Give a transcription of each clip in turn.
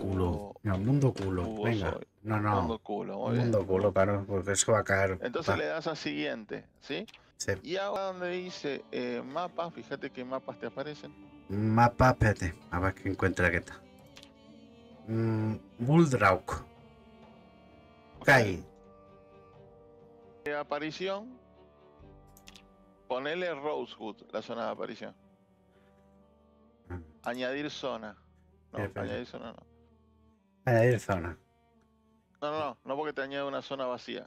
culo. No, mundo culo. Venga. soy. No, no. Mundo culo, muy Un bien. mundo culo, claro, porque eso va a caer. Entonces le das a siguiente, ¿sí? Sí. Y ahora donde dice mapa, fíjate qué mapas te aparecen. Mapa, espérate. A ver que encuentra que está. Buldrauk. Kai. Aparición. Ponele Rosewood, la zona de aparición. Añadir zona. No, añadir zona no. Añadir zona. No porque te añade una zona vacía.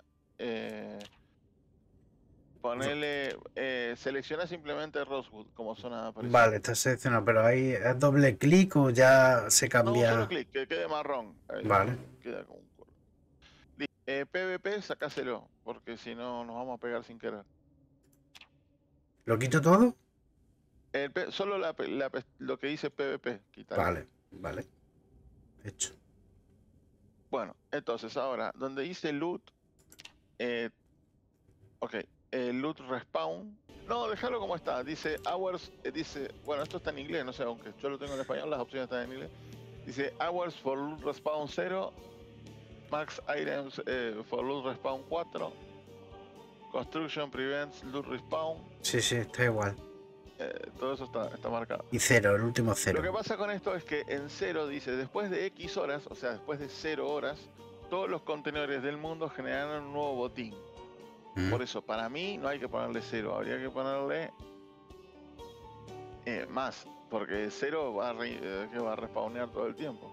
Ponele, selecciona simplemente Rosewood como zona de aparición. Vale, está seleccionado, pero ahí es doble clic o ya se No, cambia. solo clic, que quede marrón. Ahí, vale. Queda como un culo. PvP, sacáselo, porque si no nos vamos a pegar sin querer. ¿Lo quito todo? Solo lo que dice PvP, quítalo. Vale, vale. Hecho. Bueno, entonces ahora, donde dice loot, loot respawn. No, déjalo como está. Dice hours, bueno, esto está en inglés, no sé, aunque yo lo tengo en español, las opciones están en inglés. Dice hours for loot respawn 0, max items for loot respawn 4, construction prevents loot respawn. Sí, está igual. Todo eso está marcado. Y 0, el último 0. Lo que pasa con esto es que en 0 dice, después de X horas, o sea, después de 0 horas, todos los contenedores del mundo generarán un nuevo botín. Por eso, para mí, no hay que ponerle 0, habría que ponerle más, porque 0 va a respawnear todo el tiempo.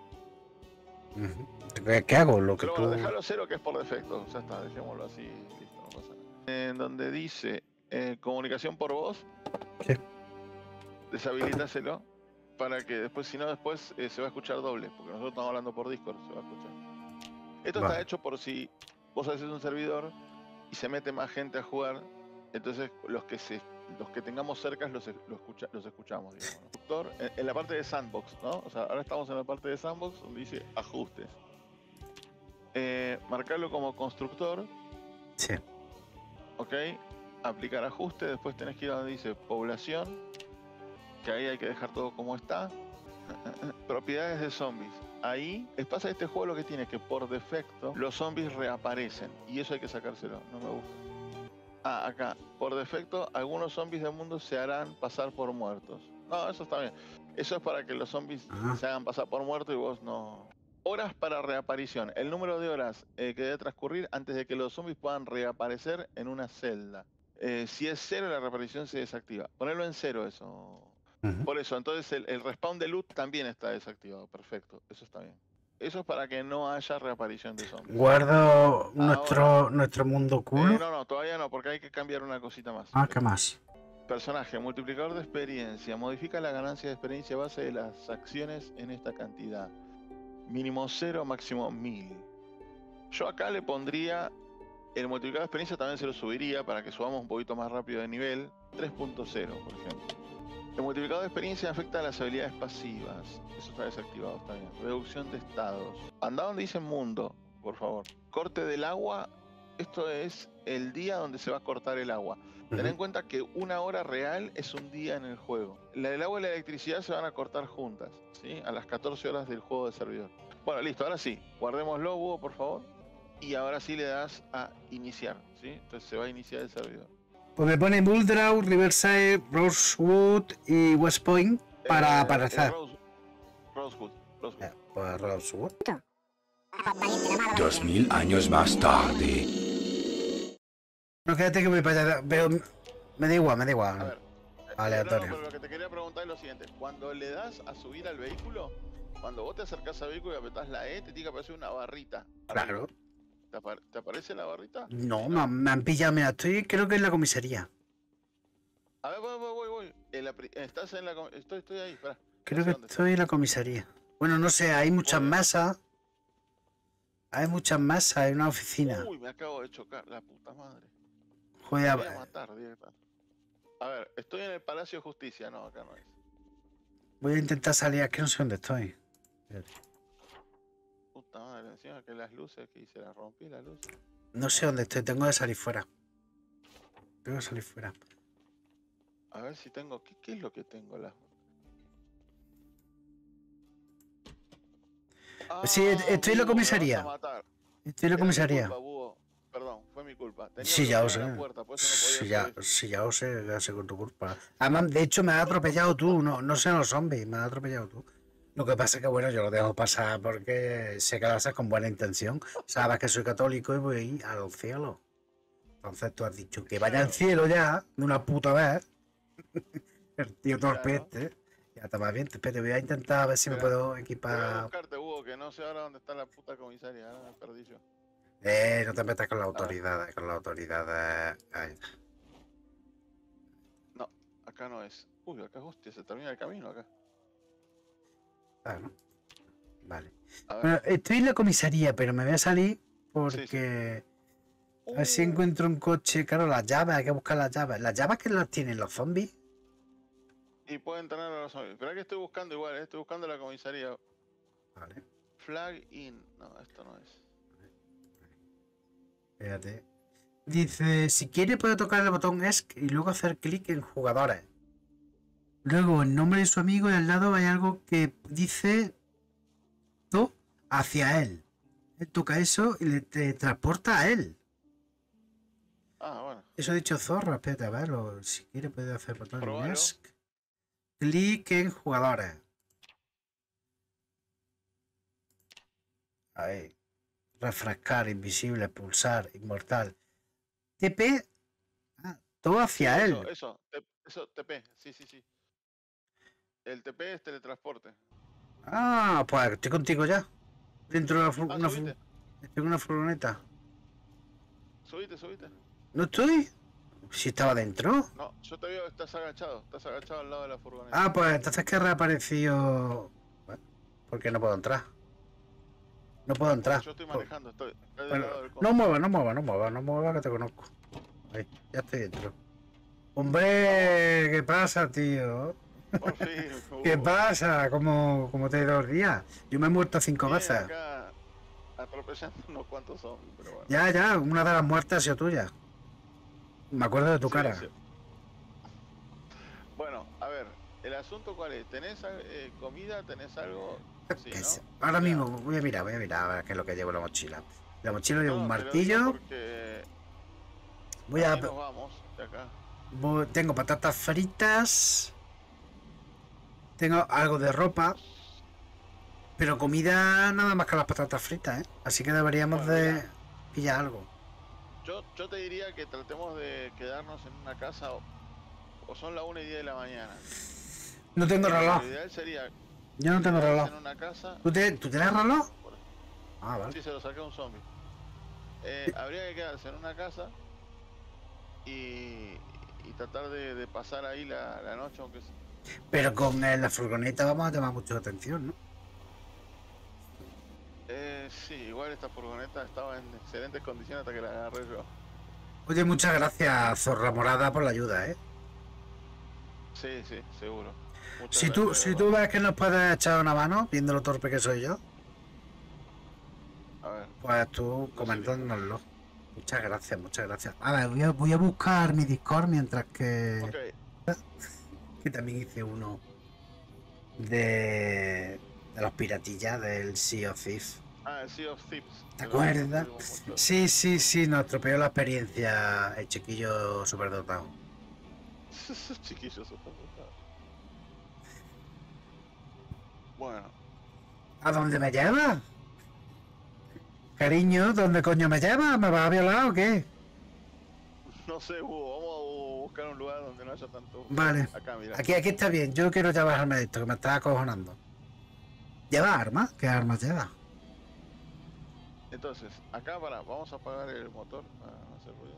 ¿Qué hago? Lo que Pero tú... bueno, dejalo 0 que es por defecto, ya está, dejémoslo así, listo, no pasa nada. En donde dice comunicación por voz, ¿Qué? deshabilítaselo para que después, si no, después se va a escuchar doble, porque nosotros estamos hablando por Discord, se va a escuchar. Esto está hecho por si vos haces un servidor y se mete más gente a jugar, entonces los que tengamos cerca los escuchamos, digamos, ¿no? En la parte de sandbox, ¿no? O sea, ahora estamos en la parte de sandbox donde dice ajustes. Marcarlo como constructor. Sí. Ok. Aplicar ajuste, después tenés que ir a donde dice población, que ahí hay que dejar todo como está. Propiedades de zombies. Ahí pasa este juego lo que tiene, que por defecto los zombies reaparecen y eso hay que sacárselo, no me gusta. Acá, por defecto algunos zombies del mundo se harán pasar por muertos. No, eso está bien. Eso es para que los zombies se hagan pasar por muertos y vos no. Horas para reaparición. El número de horas que debe transcurrir antes de que los zombies puedan reaparecer en una celda. Si es 0, la reaparición se desactiva. Ponerlo en 0 eso. Por eso, entonces el respawn de loot también está desactivado. Perfecto, eso está bien. Eso es para que no haya reaparición de zombies. ¿Guardo nuestro mundo culo? No, todavía no, porque hay que cambiar una cosita más. ¿Qué más? Personaje, multiplicador de experiencia. Modifica la ganancia de experiencia a base de las acciones en esta cantidad. Mínimo 0, máximo 1000. Yo acá le pondría... El multiplicador de experiencia también se lo subiría para que subamos un poquito más rápido de nivel. 3.0, por ejemplo. El multiplicador de experiencia afecta a las habilidades pasivas. Eso está desactivado, está bien. Reducción de estados. Anda donde dice mundo, por favor. Corte del agua. Esto es el día donde se va a cortar el agua. Ten en cuenta que una hora real es un día en el juego. La del agua y la electricidad se van a cortar juntas, ¿sí? A las 14 horas del juego de servidor. Bueno, listo, ahora sí. Guardémoslo, Hugo, por favor. Y ahora sí le das a iniciar, ¿sí? Entonces se va a iniciar el servidor. Pues me pone Buldrauk, Riverside, Rosewood y West Point para aparecer. Rosewood. Pues Rosewood. 2000 años más tarde. No, quédate que veo, me da igual. A ver, aleatorio. pero lo que te quería preguntar es lo siguiente. Cuando le das a subir al vehículo, cuando vos te acercás al vehículo y apretás la E, te tiene que aparecer una barrita. Claro. ¿Te aparece la barrita? No, me han pillado, mira, creo que en la comisaría. A ver, voy. Estás en la estoy ahí, espera. Creo que estoy en la comisaría. Bueno, no sé, hay muchas mesas. Hay muchas mesas en una oficina. Uy, me acabo de chocar, la puta madre. Joder, Me voy a matar directamente. A ver, estoy en el Palacio de Justicia. No, acá no es. Voy a intentar salir, es que no sé dónde estoy. Puta madre, encima que las luces, que se las rompí las luces. No sé dónde estoy, tengo que salir fuera. A ver si tengo... ¿Qué es lo que tengo? Sí, estoy en la Búho, me vas a comisaría. matar. Estoy en la Era mi comisaría. culpa, Búho. Perdón, fue mi culpa. Tenía Sí, ya lo bloqueada sé. la puerta, por eso no podía subir. Sí, ya sé con tu culpa. Además, de hecho, me has atropellado tú, no sé los zombies, me has atropellado tú. Lo que pasa es que, bueno, yo lo dejo pasar porque sé que lo haces con buena intención. Sabes que soy católico y voy al cielo. Entonces tú has dicho que vaya al Claro, cielo ya, de una puta vez. El tío torpe claro. este. Ya está más bien, te voy a intentar a ver si me Espera, puedo voy a equipar. buscarte, Búho, que no sé ahora dónde está la puta comisaria. Ahora me perdí yo. No te metas con las A ver, autoridades, con las autoridades. Ay, no, acá no es. Uy, acá, hostia, se termina el camino acá. ah, ¿no? Vale. A ver, Bueno, estoy en la comisaría, pero me voy a salir sí, sí. porque a ver si encuentro un coche. Claro, las llaves, hay que buscar las llaves. ¿Las llaves que las tienen los zombies? Y pueden tener a los zombies. Espera que estoy buscando igual, estoy buscando la comisaría. Vale, Flag in. No, esto no es. espérate. Dice, si quiere puede tocar el botón ESC y luego hacer clic en jugadores. Luego el nombre de su amigo y al lado hay algo que dice to hacia él. Él toca eso y te transporta a él. Ah, bueno. Eso ha dicho Zorro, espérate a verlo. Si quiere puede hacer botón en Probalo. ESC. Clic en jugadores. Ahí. Refrescar, invisible, pulsar, inmortal. TP. Ah, todo Sí, hacia él. eso, TP, sí, sí, sí. El TP es teletransporte. Ah, pues estoy contigo ya. Dentro de Ah, subite, estoy en una furgoneta. subite, subite. ¿No estoy? Si estaba dentro. No, yo te veo, estás agachado al lado de la furgoneta. Ah, pues entonces que ha reaparecido. Bueno, ¿por qué no puedo entrar? No puedo Porque entrar. yo estoy manejando, estoy del Bueno, lado del no control. mueva, no mueva que te conozco. Ahí, ya estoy dentro. Hombre, Vamos, ¿qué pasa, tío? por fin. ¿Qué pasa? ¿Cómo te ha ido el día? Yo me he muerto 5 Bien, veces. acá atropellando unos cuantos zombies, pero bueno. Ya, una de las muertes ha sido tuya. Me acuerdo de tu Sí, cara. sí. Bueno, a ver, ¿el asunto cuál es? ¿Tenés comida? ¿Tenés algo? Sí, ¿no? Ahora O sea, mismo voy a mirar a ver qué es lo que llevo en la mochila. La mochila lleva un no, te lo digo martillo. porque Voy a así nos vamos de acá. tengo patatas fritas. Tengo algo de ropa. Pero comida nada más que las patatas fritas, ¿eh? Así que deberíamos Bueno, de mira, pillar algo. yo te diría que tratemos de quedarnos en una casa o son las 1:10 de la mañana. No tengo reloj. Lo ideal sería Yo no tengo quedarse reloj. en una casa. ¿Tú tienes reloj? por- Ah, vale. Sí, se lo saqué a un zombie. Habría que quedarse en una casa y, y tratar de pasar ahí la noche, aunque Pero con la furgoneta vamos a tomar mucha atención, ¿no? sí, igual esta furgoneta estaba en excelentes condiciones hasta que la agarré yo. Oye, muchas gracias, Zorra Morada, por la ayuda, ¿eh? Sí, sí, seguro. Muchas Si tú, gracias, de si verdad. tú ves que nos puedes echar una mano, viendo lo torpe que soy yo, A ver, pues tú no sé qué. comentándonoslo. Muchas gracias, muchas gracias. A ver, voy a buscar mi Discord mientras Ok, que también hice uno de los piratillas del Sea of Thieves. el Sea of Thieves. ¿Te De los que acuerdas? construimos mucho. Sí, nos estropeó la experiencia el chiquillo superdotado. Chiquillos, superdotado. Bueno, ¿A dónde me lleva? Cariño, ¿dónde coño me lleva? ¿Me vas a violar o qué? no sé, Hugo, vamos a buscar un lugar donde no haya tanto Vale. zombie. Acá, mira. Aquí está bien. Yo quiero ya bajarme de esto, que me está acojonando. ¿Lleva armas? ¿Qué armas lleva? Entonces, acá vamos a apagar el motor para no hacer ruido.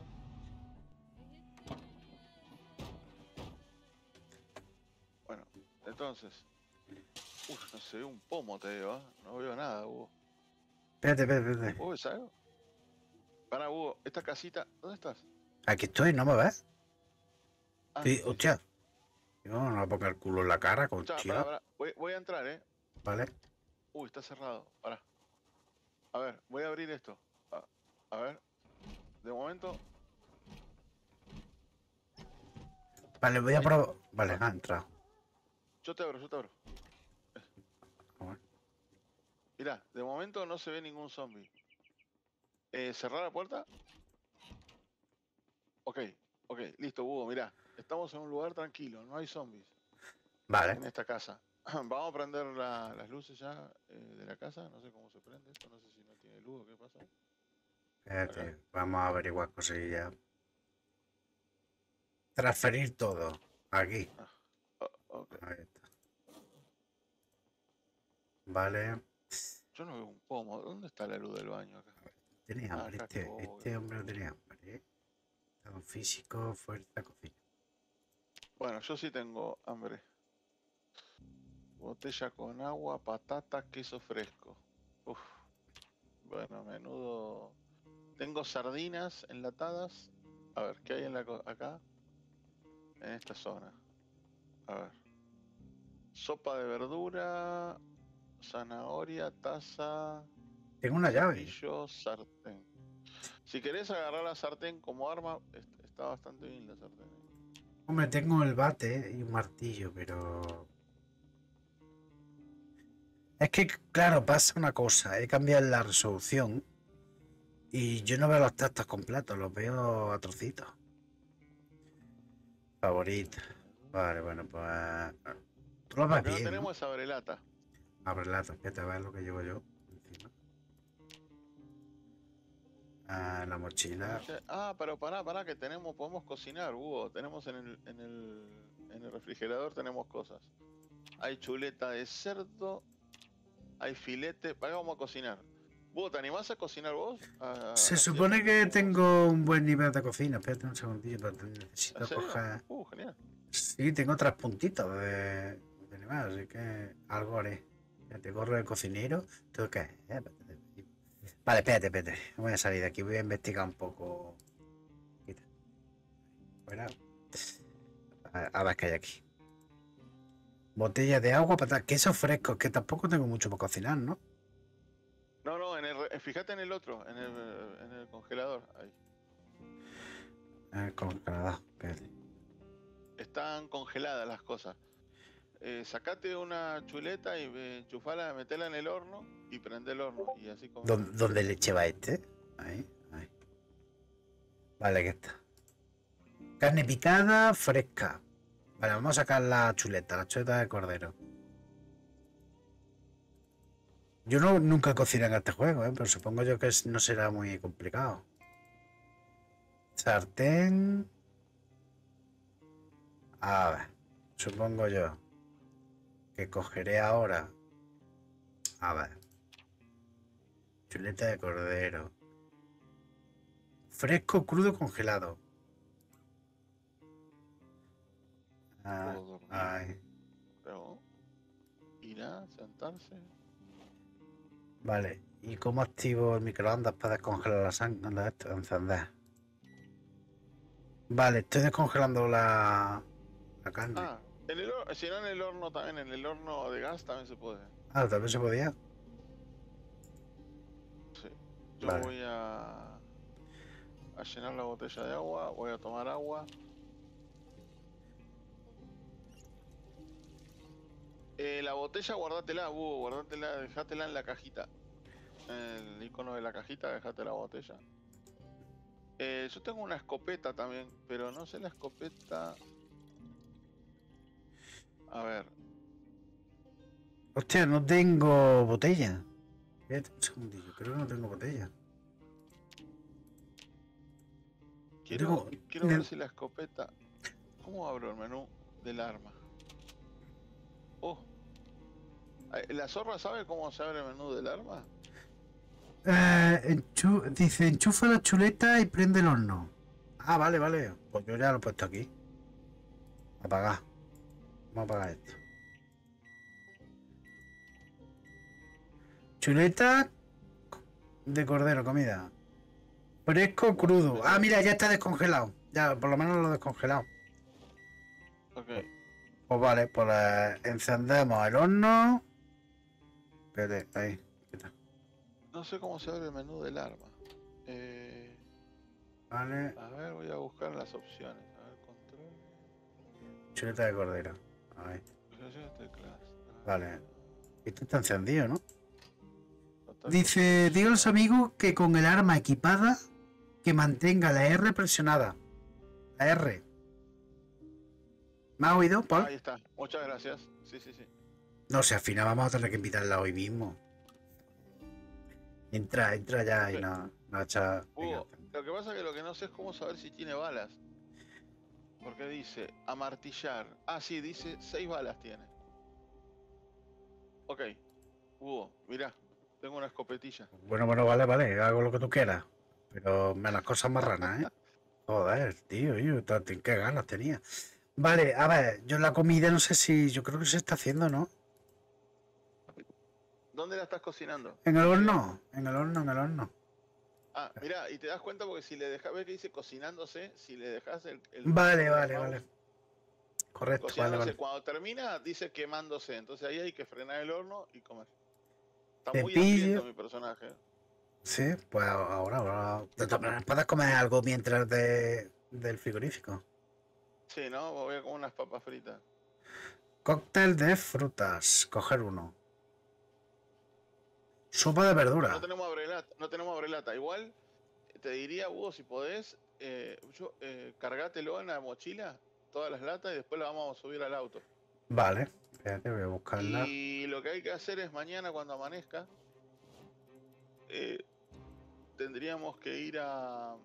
Bueno, entonces. Uf, no se ve un pomo, te digo, ¿eh? No veo nada, Hugo. Espérate. ¿Vos ves algo? Para, Hugo, esta casita, ¿dónde estás? Aquí estoy, ¿no me ves? Ah, Sí, sí. hostia. No, no ponga el culo en la cara, Escuchá, conchía. pará. Voy a entrar, ¿eh? Vale. Uy, está cerrado. Pará. A ver, voy a abrir esto. A ver. De momento. Vale, voy a probar. Vale, ha entrado. Yo te abro. A ver. Y Mirá, de momento no se ve ningún zombie. ¿Cerrar la puerta? Ok, listo, Hugo, mirá. Estamos en un lugar tranquilo, no hay zombies Vale. en esta casa. Vamos a prender las luces ya de la casa. No sé cómo se prende esto, no sé si no tiene luz o qué pasa. Espérate, vamos a averiguar cosillas. Transferir todo. Aquí. Ok. Ahí está. Vale. Yo no veo un pomo. ¿Dónde está la luz del baño acá? Tenía hambre. Acá, qué bobo. Este hombre no tenía hambre. Estado físico, fuerza, cocina. Bueno, yo sí tengo hambre. Botella con agua, patata, queso fresco. Uf. Bueno, menudo. Tengo sardinas enlatadas. A ver, ¿qué hay en acá? En esta zona. A ver. Sopa de verdura, zanahoria, taza, Tengo una llave. cepillo, sartén. Si querés agarrar la sartén como arma, está bastante bien la sartén. Hombre, tengo el bate y un martillo, pero... Es que, claro, pasa una cosa. He cambiado la resolución y yo no veo los textos completos, los veo a trocitos. Favorito. Vale, bueno, pues... Tú lo ves Lo que no bien, ¿no? tenemos es abrelata. Abre la tarjeta, a ver lo que llevo yo encima. La mochila. Pero pará, que podemos cocinar, Hugo. Tenemos en el refrigerador tenemos cosas. Hay chuleta de cerdo, hay filete. Vamos a cocinar. Hugo, ¿te animás a cocinar vos? Se La supone siesta que podemos- tengo un buen nivel de cocina. Espérate un segundillo, pero ¿En necesito serio? coger... Genial. Sí, tengo 3 puntitos de nivel, así que algo haré. Te corro de cocinero. ¿Tú qué? Vale, espérate. Voy a salir de aquí, voy a investigar un poco. Quita. Fuera. A ver qué hay aquí. Botella de agua, para queso fresco, que tampoco tengo mucho para cocinar, ¿no? No, fíjate en el otro, en el congelador. Ahí. Congelador, espérate. Están congeladas las cosas. Sacate una chuleta y enchufala, metela en el horno y prende el horno. Y así comemos. ¿Dónde leche va este? Ahí. Vale, aquí está. Carne picada, fresca. Vale, vamos a sacar la chuleta de cordero. Yo nunca cociné en este juego, pero supongo yo que no será muy complicado. Sartén. A ver, supongo yo que cogeré ahora. A ver. Chuleta de cordero. Fresco, crudo, congelado. Puedo dormir. Ay. Pero irá, sentarse. Vale. ¿Y cómo activo el microondas para descongelar la sangre? Encender. Vale, estoy descongelando la carne. Si no en el horno también, en el horno de gas también se puede. También se podía. Sí. Yo Vale. voy a llenar la botella de agua, voy a tomar agua. La botella guardátela, Hugo, guardátela, dejátela en la cajita. El icono de la cajita, dejate la botella. Yo tengo una escopeta también, pero no sé la escopeta. A ver. Hostia, no tengo botella. Espérate un segundillo, creo que no tengo botella. Quiero ver si la escopeta. ¿Cómo abro el menú del arma? Oh. ¿La zorra sabe cómo se abre el menú del arma? Dice, enchufa la chuleta y prende el horno. Vale. Pues yo ya lo he puesto aquí. Apagar. Vamos a apagar esto. Chuleta de cordero, comida. Fresco, crudo. Mira, ya está descongelado. Ya, por lo menos lo he descongelado. Ok. Pues vale, pues encendemos el horno. Espérate, ahí. No sé cómo se abre el menú del arma. Vale. A ver, voy a buscar las opciones. A ver, control. Chuleta de cordero. Ahí. Teclas. Vale. Esto está encendido, ¿no? Dice, diga a los amigos que con el arma equipada que mantenga la R presionada. La R. ¿Me has oído, Paul? Ahí está. Muchas gracias. Sí, sí, sí. No sé, al final vamos a tener que invitarla hoy mismo. Entra ya y Ok. no echa. Venga. Hugo, lo que pasa es que lo que no sé es cómo saber si tiene balas. Porque dice amartillar. Ah, sí, dice 6 balas tiene. Ok. Hugo, mirá. Tengo una escopetilla. Bueno, vale, hago lo que tú quieras. Pero menos cosas marranas, ¿eh? Joder, tío, qué ganas tenía. Vale, a ver, yo la comida no sé si. Yo creo que se está haciendo, ¿no? ¿Dónde la estás cocinando? En el ¿Te llegó? horno, en el horno. Ah, mirá, y te das cuenta porque si le dejas, ves que dice cocinándose, si le dejas el Vale, cursor del vale. mouse, Correcto, cocinándose, vale. cuando termina dice quemándose, entonces ahí hay que frenar el horno y comer. Está muy hambriento Cepillo. mi personaje. Sí, pues ahora. De todas maneras, puedes comer algo mientras del frigorífico. Sí, ¿no? Voy a comer unas papas fritas. Cóctel de frutas. Coger uno. Sopa de No verdura. tenemos abrelata, no tenemos abrelata. Igual te diría, Hugo, si podés, cargátelo en la mochila, todas las latas, y después las vamos a subir al auto. Vale, espérate, voy a buscarla. Y lo que hay que hacer es mañana cuando amanezca, eh, tendríamos que ir a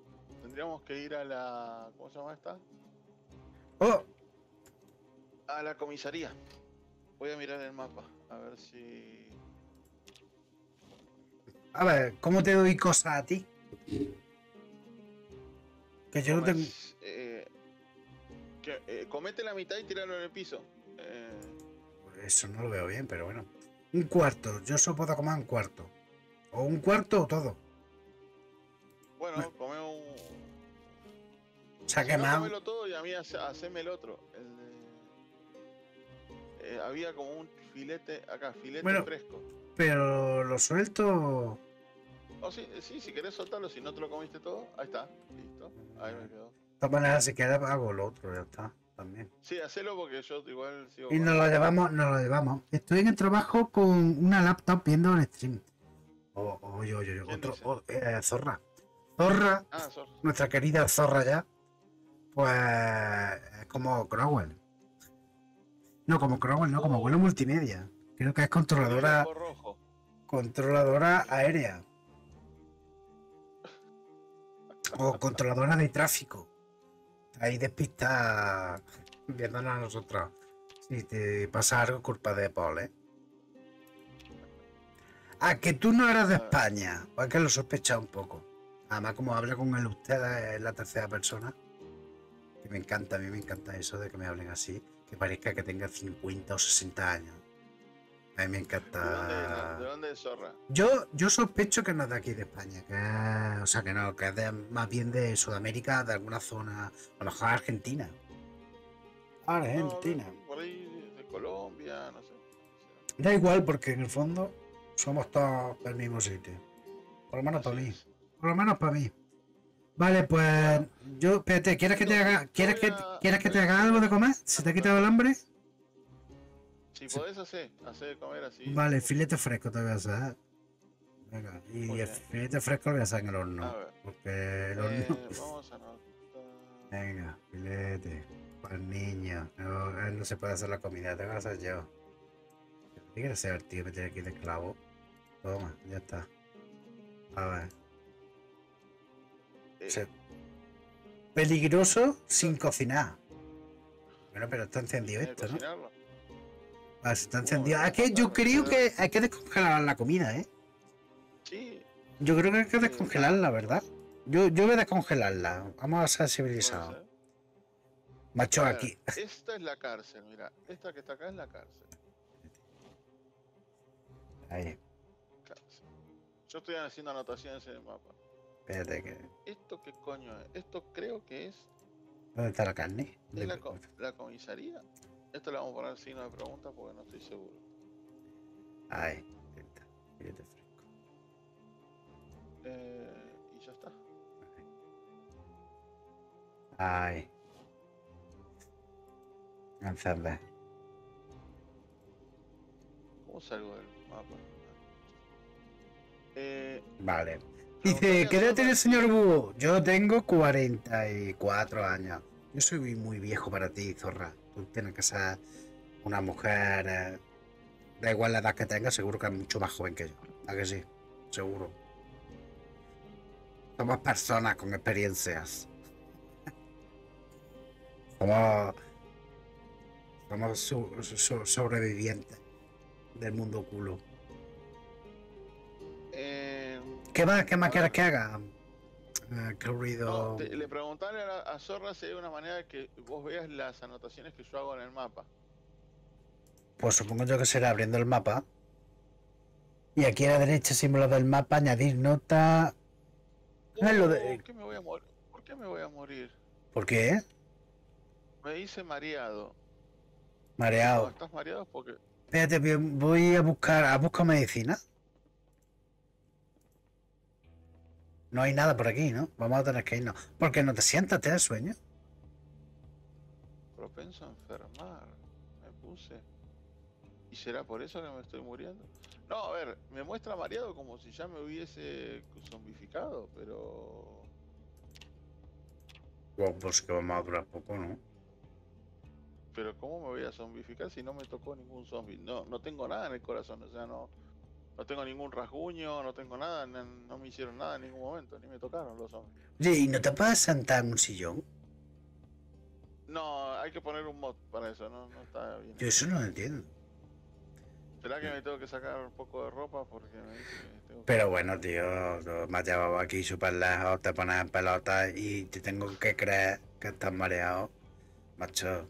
la, ¿cómo se llama esta? ¡Oh! A la comisaría. Voy a mirar el mapa, a ver si... A ver, ¿cómo te doy cosas a ti? Que yo no tengo. Comes, comete la mitad y tirarlo en el piso. Eso no lo veo bien, pero bueno. Un cuarto. Yo solo puedo comer un cuarto. O un cuarto o todo. Bueno, come un... Se ha Si no, quemado. comelo todo y a mí haceme el otro. Había como un filete acá, filete Bueno. fresco. Pero lo suelto. Oh, sí, sí, si querés soltarlo, si no te lo comiste todo, ahí está, listo, ahí me quedó. De todas maneras, si quieres hago lo otro, ya está. También. Sí, hacelo porque yo igual sigo Y con nos lo llevamos. Estoy en el trabajo con una laptop viendo el stream. Oye, ¿Quién otro. dice? Zorra. Zorra, Ah, nuestra querida Zorra ya. Pues es como Crowell. No, como Crowell, no, como vuelo multimedia. Creo que es controladora. rojo. Controladora aérea. O controladora de tráfico. Ahí despista viéndonos a nosotros. Si te pasa algo, culpa de Paul, ¿eh? Ah, que tú no eras de España. Pues que lo sospecha un poco. Además, como habla con el usted en la tercera persona. Que me encanta, a mí me encanta eso de que me hablen así. Que parezca que tenga 50 o 60 años. A mí me encanta. ¿De dónde es Zorra? Yo sospecho que no es de aquí de España, o sea que no, que es más bien de Sudamérica, de alguna zona, a lo mejor Argentina. Argentina. No, por ahí de Colombia, no sé. Da igual porque en el fondo somos todos del mismo sitio. Por lo menos para mí. Es. Por lo menos para mí. Vale, pues Bueno, yo, espérate, ¿quieres que te haga, que te haga algo de comer? ¿Se te ha quitado el hambre? Si podés hacer de comer así. Vale, filete fresco te voy a hacer. Venga, y Muy el bien. filete fresco lo voy a hacer en el horno. A ver. Porque el horno. Vamos a anotar. Venga, filete. Para el niño. No, él no se puede hacer la comida, tengo que hacer yo. ¿Qué quiere ser el tío? Me tiene aquí de esclavo. Toma, ya está. A ver. Peligroso sin cocinar. Bueno, pero está encendido esto, ¿no? Vale, se está encendido. Es que yo creo que hay que descongelar la comida, ¿eh? Sí. Yo creo que hay que descongelarla, ¿verdad? Yo voy a descongelarla. Vamos a ser civilizados. Macho, ver, aquí. Esta es la cárcel, mira. Esta que está acá es la cárcel. Ahí. Cárcel. Yo estoy haciendo anotaciones en el mapa. Espérate que. ¿Esto qué coño es? Esto creo que es. ¿Dónde está la carne? ¿Es la comisaría? Esto le vamos a poner signo de pregunta porque no estoy seguro. Ahí, está. Filete fresco. Y ya está. Ahí. Encender. ¿Cómo salgo del mapa? Vale. Dice, Preguntale a ¿qué edad Zorra tiene el si- señor Búho? Yo tengo 44 años. Yo soy muy viejo para ti, zorra. Tú tienes que ser una mujer... da igual la edad que tengas, seguro que es mucho más joven que yo. ¿A que sí? Seguro. Somos personas con experiencias. Somos... somos sobrevivientes del mundo culo. ¿Qué más a quieres ver, que haga? Qué no, ruido... le preguntarle a Zorra si hay una manera de que vos veas las anotaciones que yo hago en el mapa. Pues supongo yo que será abriendo el mapa. Y aquí a la derecha, símbolo del mapa, añadir nota. Ah, lo de... ¿Qué me voy a morir? ¿Por qué me voy a morir? ¿Por qué? Me hice mareado. Y cuando Mareado. estás mareado es porque... Espérate, voy a buscar medicina. No hay nada por aquí, ¿no? Vamos a tener que irnos. ¿Por qué no te sientas? ¿Te da sueño? Propenso a enfermar. Me puse. ¿Y será por eso que me estoy muriendo? No, a ver, me muestra mareado como si ya me hubiese zombificado, pero... Bueno, pues que vamos a durar poco, ¿no? Pero ¿cómo me voy a zombificar si no me tocó ningún zombie? No, no tengo nada en el corazón, o sea, no, no tengo ningún rasguño, no tengo nada, no me hicieron nada en ningún momento, ni me tocaron los zombies. Oye, ¿y no te puedes sentar en un sillón? No, hay que poner un mod para eso, no está bien. Yo eso no lo entiendo. ¿Será que me tengo que sacar un poco de ropa? Porque me dice que tengo que... Pero bueno, tío, me has llevado aquí súper lejos, te pones en pelota y te tengo que creer que estás mareado. Macho.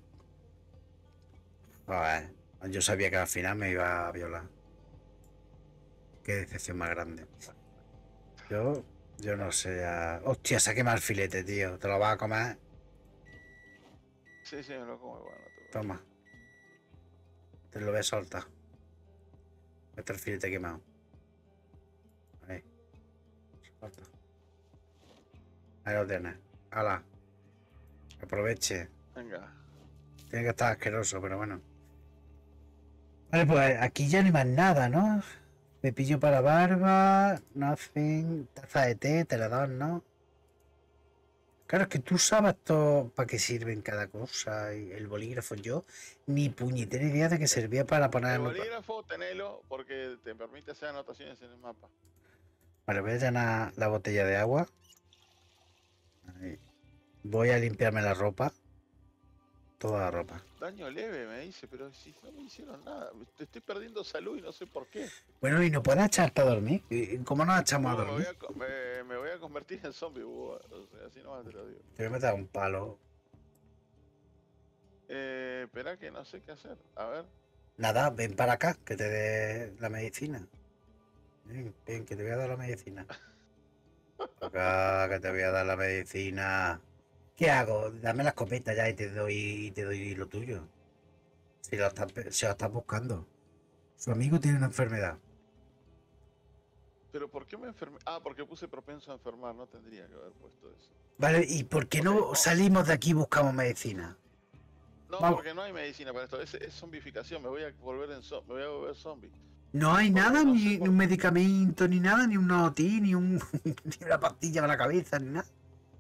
Joder, yo sabía que al final me iba a violar. Qué decepción más grande. Yo no sé ya... Hostia, sáqueme el filete, tío. ¿Te lo vas a comer? Sí, sí, me lo como igual, no te preocupes. Toma. Te lo voy a soltar. Este el filete quemado. Ahí. Suelta. Ahí lo tienes. ¡Hala! Aproveche. Venga. Tiene que estar asqueroso, pero bueno. Vale, pues aquí ya no hay más nada, ¿no? Cepillo para barba, nothing, taza de té, te la dan, ¿no? Claro, es que tú sabes todo para qué sirven cada cosa. Y el bolígrafo, yo ni puñetera idea de que servía para El ponerlo. bolígrafo, tenelo, porque te permite hacer anotaciones en el mapa. Vale, voy a llenar la botella de agua. Ahí. Voy a limpiarme la ropa. Toda la ropa. Daño leve, me dice, pero si no me hicieron nada. Te estoy perdiendo salud y no sé por qué. Bueno, ¿y no puedes echarte a dormir? ¿Y cómo nos echamos a Me voy dormir? me voy a convertir en zombie, o sea, así nomás te lo digo. Te voy a meter un palo. Espera que no sé qué hacer. A ver. Nada, ven para acá, que te dé la medicina. Ven, ven, que te voy a dar la medicina. Acá, que te voy a dar la medicina. ¿Qué hago? Dame la escopeta ya y te doy lo tuyo. Si lo estás buscando. Su amigo tiene una enfermedad. Pero ¿por qué me enfermé? Ah, porque puse propenso a enfermar. No tendría que haber puesto eso. Vale, ¿y por qué Ok, no no. salimos de aquí y buscamos medicina? No, Vamos. porque no hay medicina para esto. Es zombificación. Me voy a volver me voy a volver zombie. No hay Porque nada, no sé ni por un medicamento, ni nada, ni un notí, ni ni una pastilla para la cabeza, ni nada.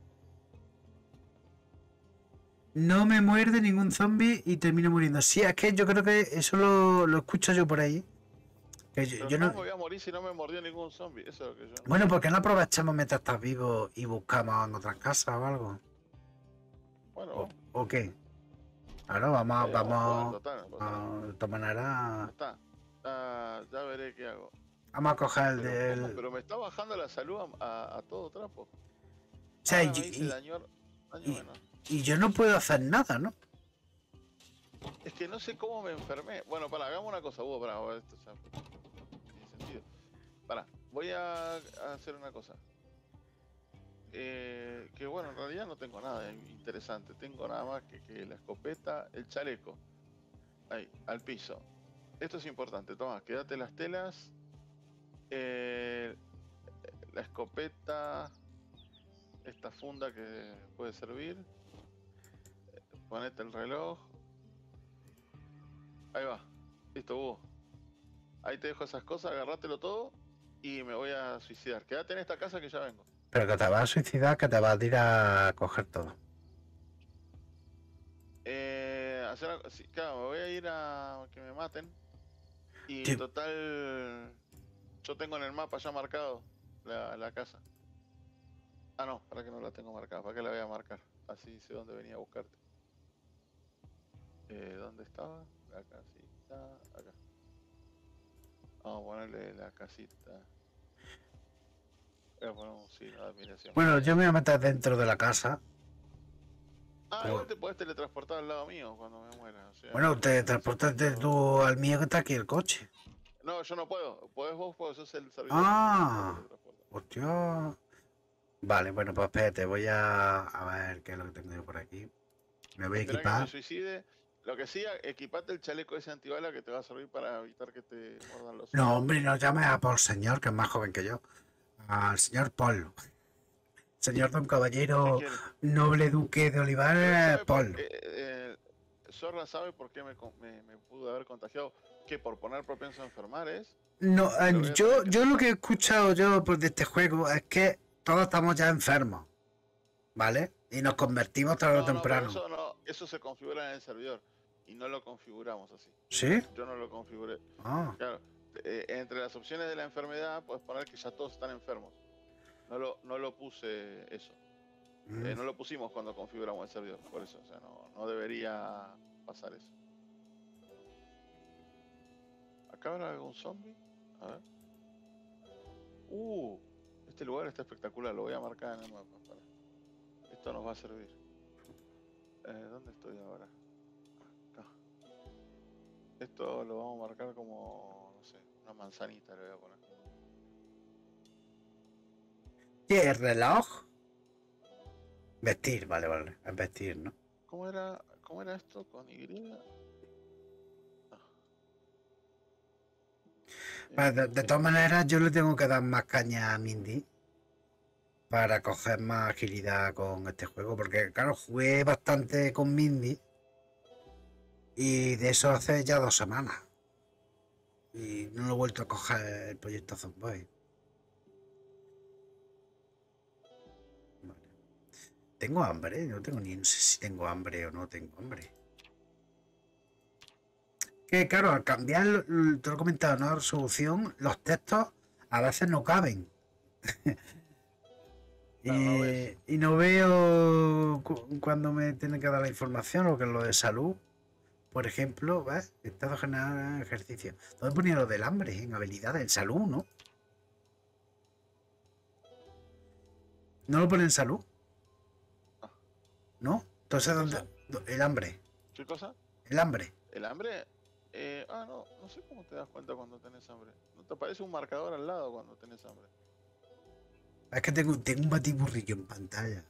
No me muerde ningún zombie y termino muriendo. Sí, es que yo creo que eso lo escucho yo por ahí. Que Pero yo ¿cómo no... me voy a morir si no me mordió ningún zombie? Eso es lo que yo no Bueno, sé. ¿por qué no aprovechamos mientras estás vivo y buscamos en otras casas o algo? Bueno, ¿O qué? Claro, vamos, vamos a jugar, vamos. total, no pasa nada. De todas maneras, Ya está. Ya veré qué hago. vamos a coger el Pero, ¿cómo? del. Pero me está bajando la salud a todo trapo. O sea, Ahora me dice daño menos. y yo no puedo hacer nada, ¿no? Es que no sé cómo me enfermé. Bueno, hagamos una cosa, Hugo, esto ya tiene sentido. Voy a hacer una cosa. Que bueno, en realidad no tengo nada interesante. Tengo nada más que la escopeta, el chaleco. Ahí, al piso. Esto es importante, toma, quédate las telas. La escopeta. Esta funda que puede servir. Ponete el reloj. Ahí va. Listo, Hugo. Ahí te dejo esas cosas, agarrátelo todo y me voy a suicidar. Quédate en esta casa que ya vengo. Pero que te vas a suicidar, que te vas a ir a coger todo. Sí, claro, me voy a ir a que me maten. Y Sí. total, yo tengo en el mapa ya marcado la casa. Ah, no, para que no la tengo marcada, para que la voy a marcar. Así sé dónde venía a buscarte. ¿Dónde estaba? La casita, acá. Vamos a ponerle la casita. Voy a poner un signo de admiración. Bueno, yo me voy a meter dentro de la casa. Ah, igual te podés teletransportar al lado mío cuando me muera. O sea, Bueno, te transportaste tú al mío que está aquí el coche. No, yo no puedo. Podés vos, porque sos el servidor. Ah, hostia. Vale, bueno, pues espérate, voy a ver qué es lo que tengo yo por aquí. Me voy a Espera que equipar. me suicide. Lo que sí, equipate el chaleco ese antibala que te va a servir para evitar que te mordan los No, hombre, no llames a Paul Señor, que es más joven que yo. Al señor Paul. Señor Don Caballero, ¿Qué quiere? noble duque de Pero Olivares, ¿sabe por Paul. qué, Zorra sabe por qué me pudo haber contagiado. Que por poner propenso a enfermar es. No, Lo voy a yo tener que- lo que he escuchado yo pues, de este juego es que todos estamos ya enfermos, ¿vale? Y nos convertimos tarde o No, pero temprano. eso no, eso se configura en el servidor. Y no lo configuramos así. ¿Sí? Yo no lo configuré. Ah, Claro, entre las opciones de la enfermedad puedes poner que ya todos están enfermos. No lo puse eso. mm. No lo pusimos cuando configuramos el servidor, por eso, o sea, no debería pasar eso. ¿Acá habrá algún zombie? A ver. Este lugar está espectacular, lo voy a marcar en el mapa. Para. Esto nos va a servir. ¿Dónde estoy ahora? Acá. Esto lo vamos a marcar como, no sé, una manzanita le voy a poner. ¿Qué es reloj? Vestir, vale, vale. Es vestir, ¿no? ¿Cómo era esto con Y? De todas maneras, yo le tengo que dar más caña a Mindy para coger más agilidad con este juego, porque claro, jugué bastante con Mindy y de eso hace ya 2 semanas. Y no lo he vuelto a coger el proyecto Zomboid. Vale. Tengo hambre, no tengo no sé si tengo hambre o no tengo hambre. Que claro, al cambiar, te lo he comentado, ¿no? La resolución, los textos a veces no caben. Claro, no ves. Y no veo cuando me tienen que dar la información o que es lo de salud. Por ejemplo, ¿ves? Estado general ejercicio. ¿Dónde ponía lo del hambre? En habilidades, en salud, ¿no? ¿No lo pone en salud? Ah. ¿No? Entonces, ¿Cosa? ¿dónde? El hambre. ¿Qué cosa? El hambre. ¿El hambre? No sé cómo te das cuenta cuando tenés hambre. ¿No te aparece un marcador al lado cuando tenés hambre? Es que tengo un batiburrillo en pantalla.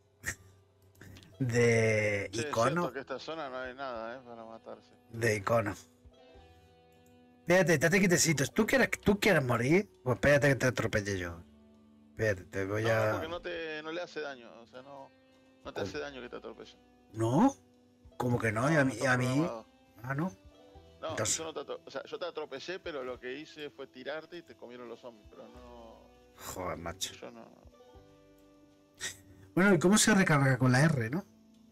De Sí, es icono. cierto que esta zona no hay nada, para matarse. De icono. Espérate, estate quietecito. ¿Tú quieres morir? Pues espérate que te atropelle yo. Espérate, te voy No, a. porque no le hace daño, o sea, no te hace daño que te atropelle. ¿No? ¿Cómo que no? Y a No mí. está programado. Ah, no. No, Entonces- yo no o sea, yo te atropellé, pero lo que hice fue tirarte y te comieron los zombies, pero no. Joder, macho. Yo no. Bueno, ¿y cómo se recarga con la R, no?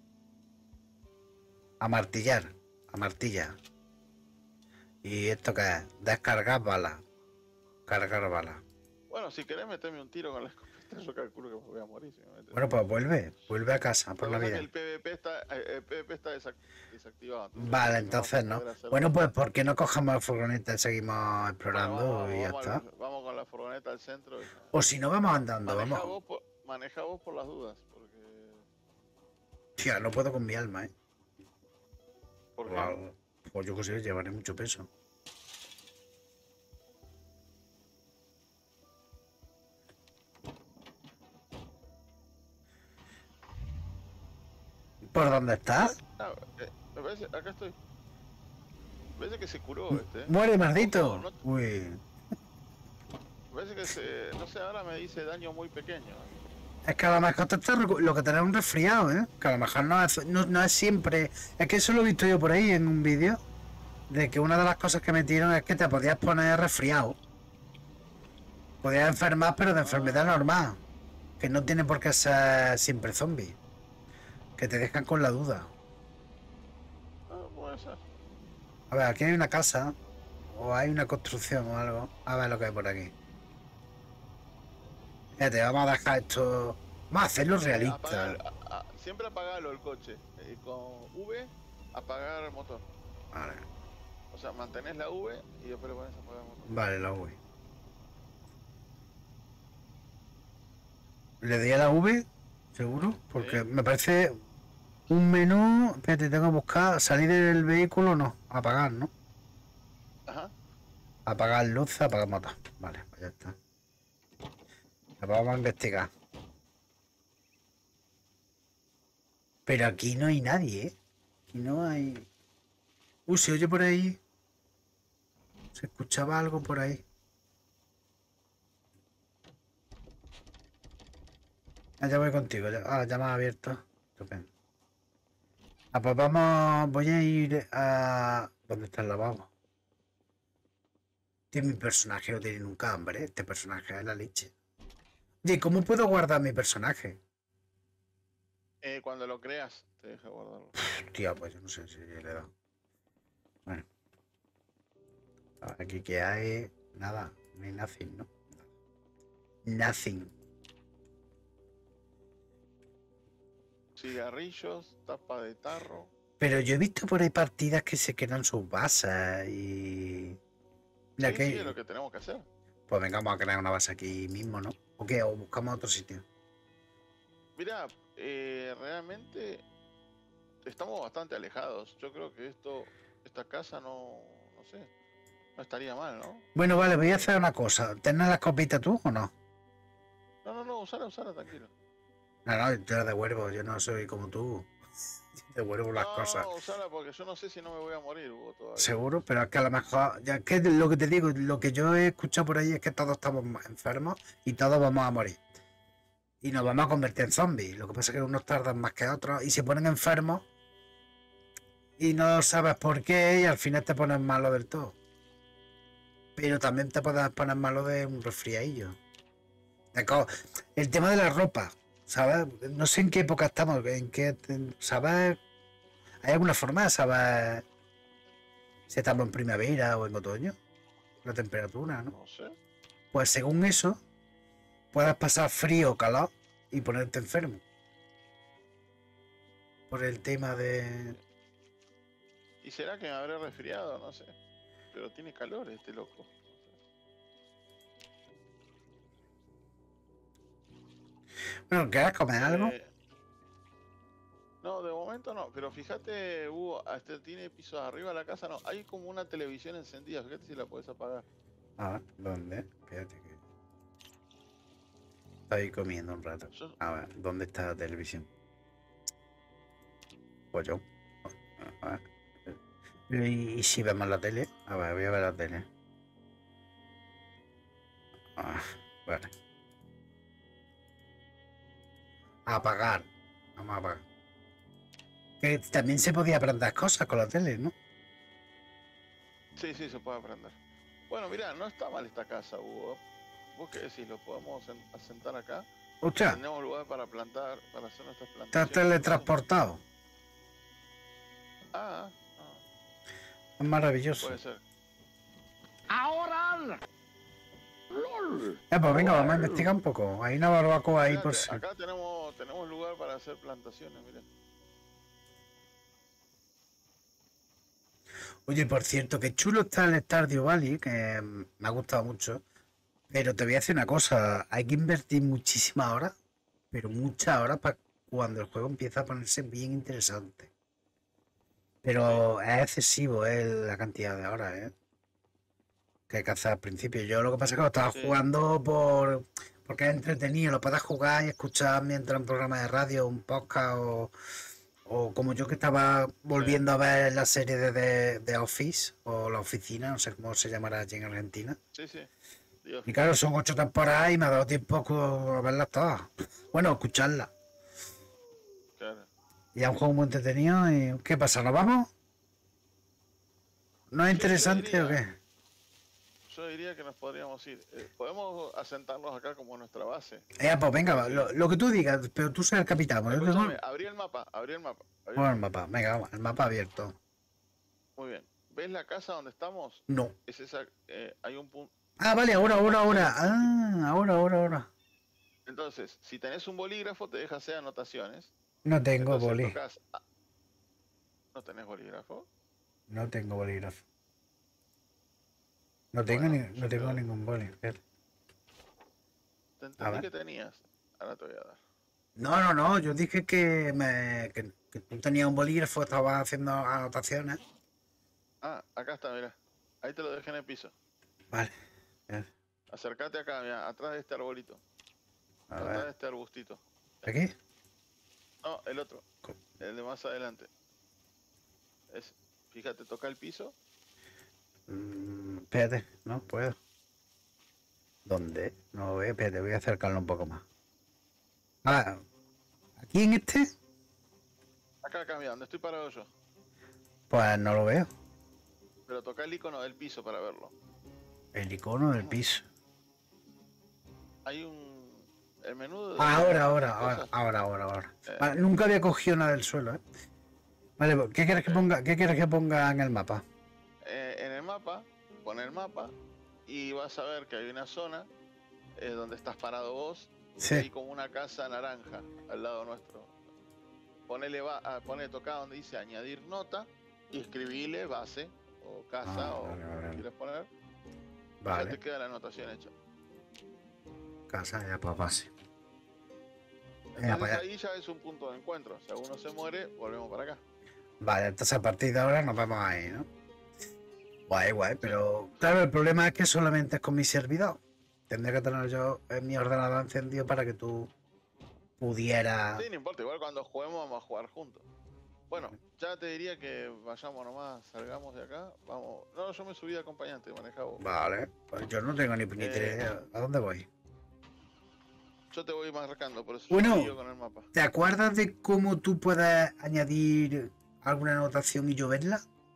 Amartillar. Amartilla. ¿Y esto qué es? Descargar balas. Cargar balas. Bueno, si querés meterme un tiro con la escopeta, yo calculo que me voy a morir si me metes. Bueno, pues vuelve a casa por Lo que pasa Navidad. es que el PvP está desactivado. Vale, no entonces vas a no. poder hacer Bueno, nada. pues ¿por qué no cojamos la furgoneta y seguimos explorando Bueno, y ya está? vamos con la furgoneta al centro. Y... O si no, vamos andando, vamos. Maneja vos por las dudas, porque... Tía, no puedo con mi alma, ¿eh? porque Pues yo que sé, llevaré mucho peso. ¿Por dónde estás? me parece, acá estoy. Me parece que se curó este. ¡Muere, maldito! No, Uy. me parece que no sé, ahora me dice daño muy pequeño. Es que a lo mejor te está lo que tenés un resfriado, ¿eh? Que a lo mejor no es siempre... Es que eso lo he visto yo por ahí en un vídeo. De que una de las cosas que metieron es que te podías poner resfriado. Podrías enfermar, pero de enfermedad normal. Que no tiene por qué ser siempre zombie. Que te dejan con la duda. Puede ser. A ver, aquí hay una casa. O hay una construcción o algo. A ver lo que hay por aquí. Fíjate, vamos a dejar esto. Vamos a hacerlo realista. Siempre apagarlo el coche. Con V, apagar el motor. Vale. O sea, mantenés la V y después le pones a apagar el motor. Vale, la V. Le doy a la V, seguro, porque Sí. me parece un menú. Espérate, tengo que buscar salir del vehículo, no, apagar, ¿no? Ajá. Apagar luz, apagar motor. Vale, pues ya está. Vamos a investigar. Pero aquí no hay nadie, ¿eh? Aquí no hay. Se oye por ahí. Se escuchaba algo por ahí. Ya voy contigo. Ya me ha abierto. Estupendo. Pues vamos. Voy a ir a. ¿Dónde está el lavabo? Mi personaje no tiene nunca hambre. Este personaje es la leche. Oye, ¿cómo puedo guardar mi personaje? Cuando lo creas, te deja guardarlo. Tía, pues yo no sé si le he dado. Bueno. Aquí que hay. Nada. No hay nothing, ¿no? Nothing. Cigarrillos, tapa de tarro. Pero yo he visto por ahí partidas que se quedan sus bases y. Mira Sí, que. sí, es lo que tenemos que hacer. Pues venga, vamos a crear una base aquí mismo, ¿no? ¿O qué? ¿O buscamos otro sitio? Mira, realmente estamos bastante alejados. Yo creo que esta casa no sé, no estaría mal, ¿no? Bueno, vale, voy a hacer una cosa. ¿Tienes la escopeta tú o no? No, usala, tranquilo. No, yo la devuelvo, yo no soy como tú. Devuelvo las cosas. No, usala porque yo no sé si no me voy a morir, Hugo, todavía. Seguro, pero es que a lo mejor, ya que lo que te digo, lo que yo he escuchado por ahí es que todos estamos enfermos y todos vamos a morir. Y nos vamos a convertir en zombies. Lo que pasa es que unos tardan más que otros y se ponen enfermos y no sabes por qué y al final te pones malo del todo. Pero también te puedes poner malo de un resfriadillo. El tema de la ropa, ¿sabes? No sé en qué época estamos, ¿sabes? ¿Hay alguna forma de saber si estamos en primavera o en otoño? La temperatura, ¿no? No sé. Pues según eso, puedes pasar frío o calor y ponerte enfermo. Por el tema de... ¿Y será que me habré resfriado? No sé. Pero tiene calor este loco. Bueno, ¿quieres comer algo? No, de momento no. Pero fíjate, Hugo, hasta tiene pisos arriba la casa, no. Hay como una televisión encendida. Fíjate si la puedes apagar. A ver, ¿dónde? Espérate que... Estoy comiendo un rato. A ver, ¿dónde está la televisión? Pues yo. A ver. ¿Y si vemos la tele? A ver, voy a ver la tele. Vale. Apagar. Vamos a apagar. Que también se podía aprender cosas con la tele, ¿no? Sí, se puede aprender. Bueno, mira, no está mal esta casa, Hugo. ¿Vos qué decís? ¿Lo podemos asentar acá? Ostras, Tenemos lugar para plantar, para hacer nuestras te has plantaciones. teletransportado. Es maravilloso. Puede ser. ¡Ahora! ¡Lol! Pues venga, vamos a investigar un poco. Hay una barbacoa ahí Fíjate, por si... acá tenemos lugar para hacer plantaciones, mira. Oye, por cierto, qué chulo está el Stardew Valley, que me ha gustado mucho. Pero te voy a decir una cosa, hay que invertir muchísimas horas, pero muchas horas para cuando el juego empieza a ponerse bien interesante. Pero es excesivo, la cantidad de horas, que hay que hacer al principio. Yo lo que pasa es que lo estaba jugando porque es entretenido, lo puedes jugar y escuchar mientras un programa de radio, un podcast o como yo que estaba volviendo a ver la serie de Office o La Oficina, no sé cómo se llamará allí en Argentina. Sí. Dios. Y claro, son 8 temporadas y me ha dado tiempo a verlas todas. Bueno, escucharlas. Claro. Y es un juego muy entretenido. ¿Y qué pasa? ¿Nos vamos? ¿No es interesante o qué? Yo diría que nos podríamos ir. Podemos asentarnos acá como nuestra base. Pues venga, va, lo que tú digas, pero tú seas el capitán. Pues yo tengo... Escúchame, abrí el mapa, abrí el mapa. Bueno, el mapa, venga, vamos, el mapa abierto. Muy bien. ¿Ves la casa donde estamos? No. Es esa, hay un punto. Ah, vale, ahora. Ah, ahora. Entonces, si tenés un bolígrafo, te deja hacer anotaciones. No tengo Entonces, boli. ¿No tenés bolígrafo? No tengo bolígrafo. No tengo, no tengo ningún boli. Te entendí que tenías. Ahora te voy a dar. No. Yo dije que tú tenías un bolígrafo, estabas haciendo anotaciones. Ah, acá está, mira. Ahí te lo dejé en el piso. Vale. Bien. Acércate acá, mira, atrás de este arbolito. Atrás de este arbustito. ¿Aquí? No, el otro. El de más adelante. Fíjate, toca el piso. Espérate, no puedo. ¿Dónde? No lo veo, espérate, voy a acercarlo un poco más. Ah, ¿aquí en este? Acá, mira, donde estoy parado yo. Pues no lo veo. Pero toca el icono del piso para verlo. El icono del piso. Hay el menú de... Ahora. Vale, nunca había cogido nada del suelo, ¿eh? Vale, ¿qué quieres que ponga? ¿Qué quieres que ponga en el mapa? En el mapa, pon el mapa y vas a ver que hay una zona donde estás parado vos. Sí. Y hay como una casa naranja al lado nuestro. Ponele toca donde dice añadir nota y escribile base o casa vale. quieres poner. Vale. Ya te queda la anotación hecha. Casa ya para base. Entonces ahí ya es un punto de encuentro. Si alguno se muere, volvemos para acá. Vale, entonces a partir de ahora nos vamos ahí, ¿no? Guay, pero claro, el problema es que solamente es con mi servidor. Tendré que tener yo mi ordenador encendido para que tú pudieras... Sí, no importa, igual cuando juguemos vamos a jugar juntos. Bueno, ya te diría que vayamos nomás, salgamos de acá, vamos. No, yo me subí de acompañante, maneja vos. Vale, pues yo no tengo ni idea. ¿A dónde voy? Yo te voy marcando, por eso Bueno, yo con el mapa. ¿Te acuerdas de cómo tú puedes añadir alguna anotación y yo verla?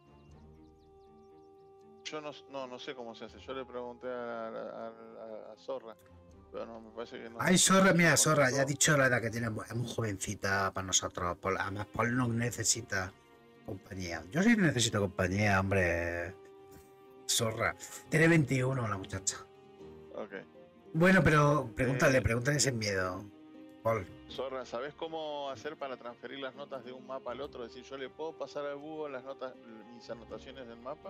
Yo no sé cómo se hace. Yo le pregunté a Zorra, pero no, me parece que no. Ay, Zorra, mira, Zorra, ya ha dicho la edad que tiene, es muy jovencita para nosotros. Además, Paul no necesita compañía. Yo sí necesito compañía, hombre. Zorra. Tiene 21 la muchacha. Ok. Bueno, pero pregúntale sin miedo, Paul. Zorra, ¿sabes cómo hacer para transferir las notas de un mapa al otro? Es decir, ¿yo le puedo pasar al búho mis anotaciones del mapa?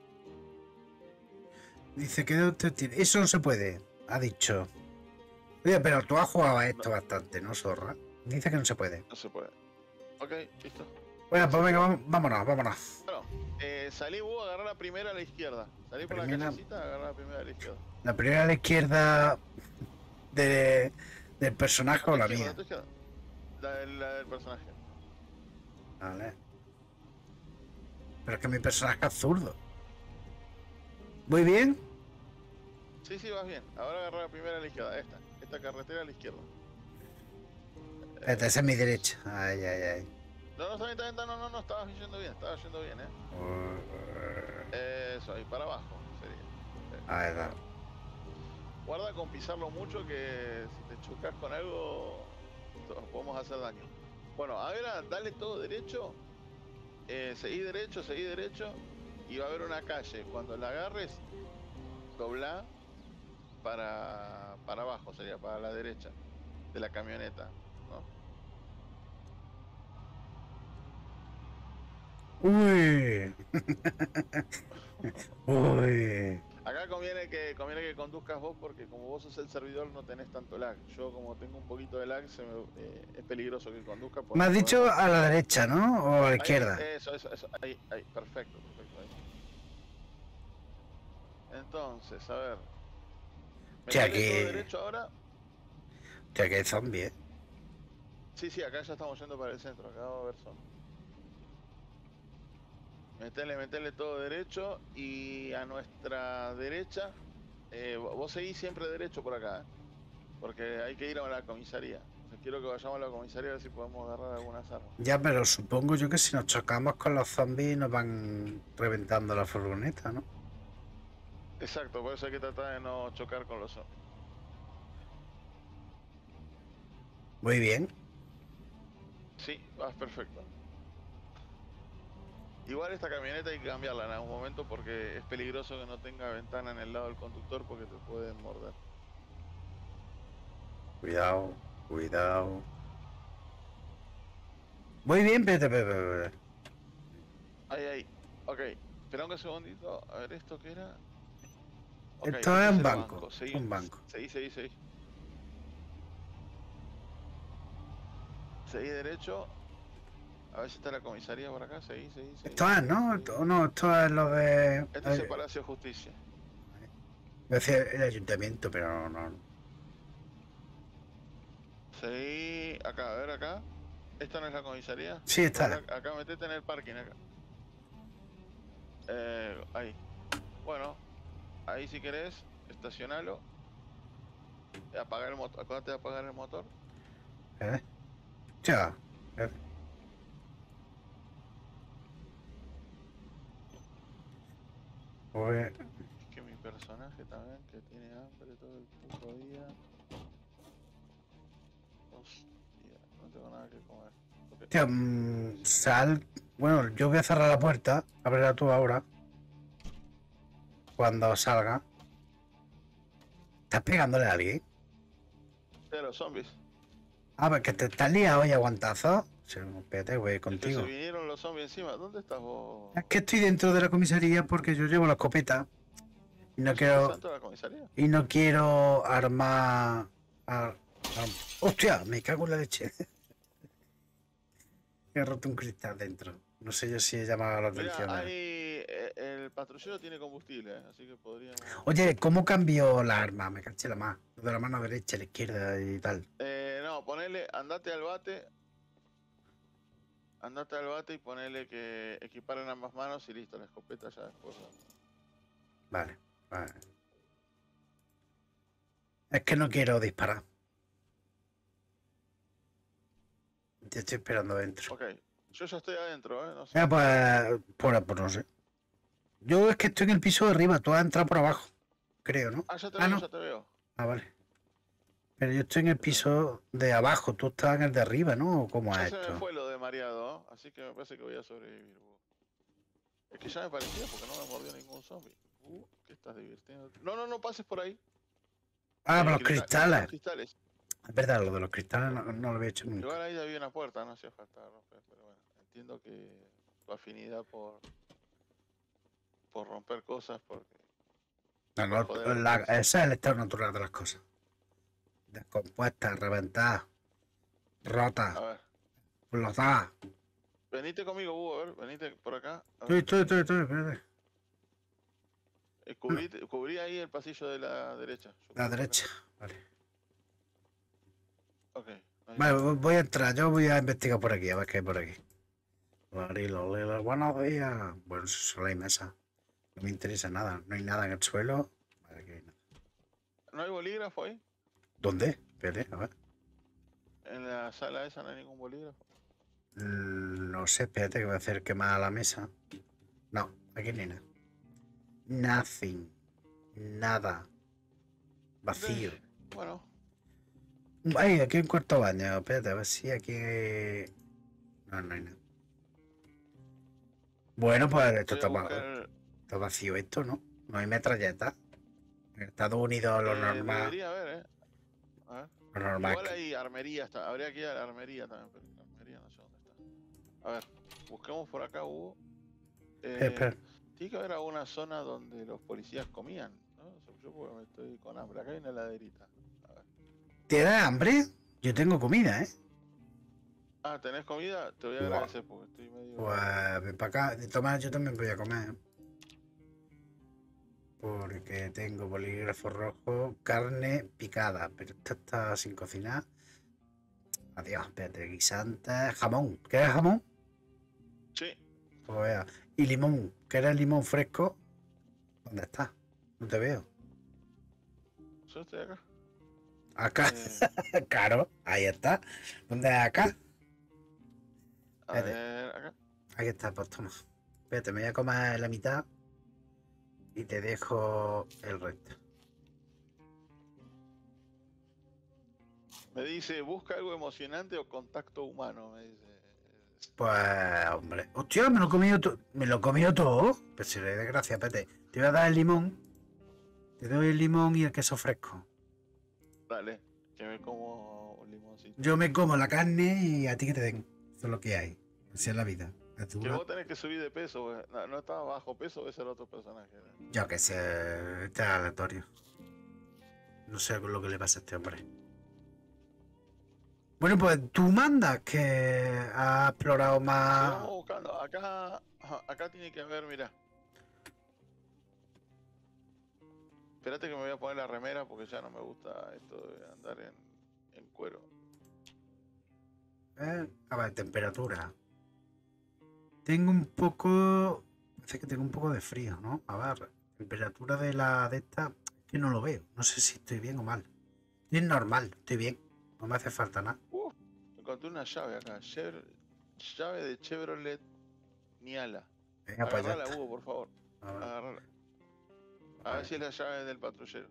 Dice que eso no se puede, ha dicho. Oye, pero tú has jugado a esto bastante, ¿no, Zorra? Dice que no se puede. No se puede. Ok, listo. Bueno, pues venga, vámonos. Bueno, salí vos, agarrar la primera a la izquierda. Salí por la callecita, agarrar la primera a la izquierda. ¿La primera a la izquierda del personaje o la mía? La del personaje. Vale. Pero es que mi personaje es zurdo. ¿Muy bien? Sí, vas bien. Ahora agarrar la primera a la izquierda, esta carretera a la izquierda. Esa es mi derecha. Ay. No, estabas yendo bien, Eso, ahí para abajo sería. Ahí está. Guarda con pisarlo mucho que si te chocas con algo podemos hacer daño. Bueno, ahora dale todo derecho, seguí derecho y va a haber una calle. Cuando la agarres, dobla para abajo, sería para la derecha de la camioneta, ¿no? Uy. Acá conviene que conduzcas vos porque como vos sos el servidor no tenés tanto lag. Yo como tengo un poquito de lag es peligroso que conduzca. Me has dicho a la derecha, ¿no? O a la izquierda. Eso. Ahí. Perfecto. Ahí. Entonces, a ver. Hostia, ¿Me todo derecho ahora? Hostia, que hay zombie, ¿eh? Sí, acá ya estamos yendo para el centro. Acá va a haber zombie. Metele todo derecho y a nuestra derecha, vos seguís siempre derecho por acá, porque hay que ir a la comisaría. Quiero que vayamos a la comisaría a ver si podemos agarrar algunas armas. Ya, pero supongo yo que si nos chocamos con los zombies nos van reventando la furgoneta, ¿no? Exacto, por eso hay que tratar de no chocar con los zombies. Muy bien. Sí, vas perfecto. Igual esta camioneta hay que cambiarla en algún momento porque es peligroso que no tenga ventana en el lado del conductor porque te pueden morder. Cuidado, cuidado. Muy bien, espérate. Ahí. Ok, espera un segundito. A ver, ¿esto qué era? Ok, Esto este es es un el banco. Seguí, Un banco. seguí. Seguí derecho. A ver si está la comisaría por acá. Seguí. Esto es, ¿no? No, esto es lo de. Este es el Palacio de Justicia. Iba a decir el ayuntamiento, pero no. Seguí acá, a ver acá. ¿Esta no es la comisaría? Sí, está. Acá metete en el parking acá. Ahí. Bueno, ahí si querés, estacionalo. Apagar el motor. Acuérdate de apagar el motor. Ya. Pues, Es que mi personaje también, que tiene hambre todo el puto día. Hostia, no tengo nada que comer. Okay. tío, sal. Bueno, yo voy a cerrar la puerta. Ábrela tú ahora. Cuando salga. ¿Estás pegándole a alguien? De los zombies. Ah, pues que te estás liado y aguantazo. Sí, espérate, güey, Es que contigo. se vinieron los zombies encima. ¿Dónde estás vos? Es que estoy dentro de la comisaría porque yo llevo la escopeta. Y no quiero. ¿Santo de la comisaría? Y no quiero armar. ¡Hostia! Me cago en la leche. He roto un cristal dentro. No sé yo si he llamado la atención. Mira, el patrullero tiene combustible, así que podríamos... Oye, ¿cómo cambió la arma? Me caché la más. De la mano derecha a la izquierda y tal. No, ponele, andate al bate y ponele que equiparen ambas manos y listo, la escopeta ya después. Vale. Es que no quiero disparar. Te estoy esperando dentro. Ok, yo ya estoy adentro, no sé. Pues no sé. Yo es que estoy en el piso de arriba, tú has entrado por abajo, creo, ¿no? Ya te Ah, veo, no. ya te veo. Ah, vale. Pero yo estoy en el piso de abajo, tú estás en el de arriba, ¿no? ¿Cómo Ya es se me esto? fue lo de mareado, así que me parece que voy a sobrevivir. Es que ya me parecía porque no me mordió ningún zombie. ¿Qué estás divirtiendo? No pases por ahí. Ah, por los cristales. Los cristales. Es verdad, lo de los cristales no lo había hecho nunca. Igual ahí había una puerta, no hacía falta romper, pero bueno, entiendo que tu afinidad por romper cosas, porque... No, ese es el estado natural de las cosas. Descompuestas, reventadas, rotas, A ver, explotadas. venite conmigo, Hugo, a ver, venite por acá. Estoy, espérate. Cubrí ahí el pasillo de la derecha. La derecha, vale. Ok. Vale, voy a entrar, yo voy a investigar por aquí, a ver qué hay por aquí. Lilo, buenos días. Bueno, solo hay mesa. No me interesa nada, no hay nada en el suelo. Vale, que hay nada. ¿No hay bolígrafo ahí? ¿Dónde? Espérate, a ver. En la sala esa no hay ningún bolígrafo. No sé, espérate que voy a hacer quemar la mesa. No, aquí no hay nada. Nothing. Nada. Vacío. Bueno. Ay, aquí hay un cuarto baño. Espérate, a ver si aquí... No hay nada. Bueno, pues esto está vacío esto, ¿no? No hay metralletas. En Estados Unidos lo normal. Debería haber, A ver. Lo normal. Igual hay armería, habría que ir a la armería también, pero la armería no sé dónde está. A ver, busquemos por acá, Hugo. Espera. Tiene que haber alguna zona donde los policías comían, ¿no? Yo porque me estoy con hambre. Acá hay una heladerita. A ver. ¿Tienes hambre? Yo tengo comida, ¿eh? Ah, ¿tenés comida? Te voy a agradecer porque estoy medio... Pues ven para acá. De tomar yo también voy a comer. Porque tengo bolígrafo rojo, carne picada. Pero esta está sin cocinar. Adiós, espérate, guisante. Jamón. ¿Quieres jamón? Sí. Pues vea. Y limón. ¿Quieres limón fresco? ¿Dónde estás? No te veo. Yo estoy acá. Acá. Claro, ahí está. ¿Dónde es acá? A ver, acá. Aquí está, pues toma. Espérate, me voy a comer la mitad. y te dejo el resto. Me dice, busca algo emocionante o contacto humano, me dice. Pues, hombre. Hostia, me lo he comido todo. Me lo he comido todo. Pues si le desgracia, pete. Te voy a dar el limón. Te doy el limón y el queso fresco. Dale, que me como un limoncito. Yo me como la carne y a ti que te den. Eso es lo que hay. Así es la vida. Es Que dura. vos tenés que subir de peso, güey. No estaba bajo peso, ese era otro personaje. ¿No? Yo que sé, este es aleatorio. No sé lo que le pasa a este hombre. Bueno, pues tú mandas que has explorado más. Sigamos buscando. Acá tiene que haber, mira. Espérate que me voy a poner la remera porque ya no me gusta esto de andar en cuero. A ver, temperatura. Tengo un poco. Parece que tengo un poco de frío, ¿no? A ver, temperatura de esta. Es que no lo veo. No sé si estoy bien o mal. Es normal, estoy bien. No me hace falta nada. Encontré una llave acá. Llave de Chevrolet Niala. Venga, pues ya Agarrala, está. Hugo, por favor. A ver, Agarrala. A ver si es la llave del patrullero.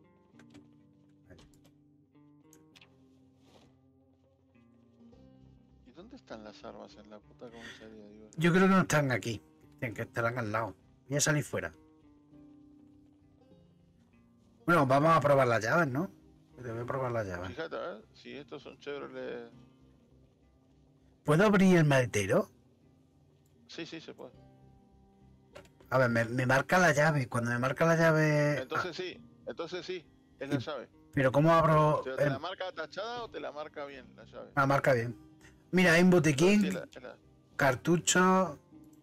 ¿Y dónde están las armas en la puta comisaría? Digo? yo creo que no están aquí. Tienen que estarán al lado. Voy a salir fuera. Bueno, vamos a probar las llaves, ¿no? Te voy a probar las llaves. Fíjate, a ver, si estos son Chevrolet. ¿Puedo abrir el maletero? Sí, se puede. A ver, me marca la llave. Cuando me marca la llave. Entonces sí, es la llave. Pero ¿cómo abro? ¿Te la marca tachada o te la marca bien la llave? La marca bien. Mira, hay un botiquín, Sí, cartucho,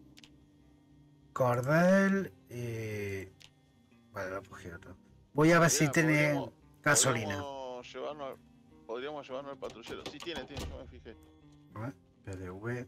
cordel y. Vale, lo he cogido todo. Voy a ver si tiene gasolina. Podríamos llevarnos al patrullero. Sí tiene, yo me fijé. A ver, PDV.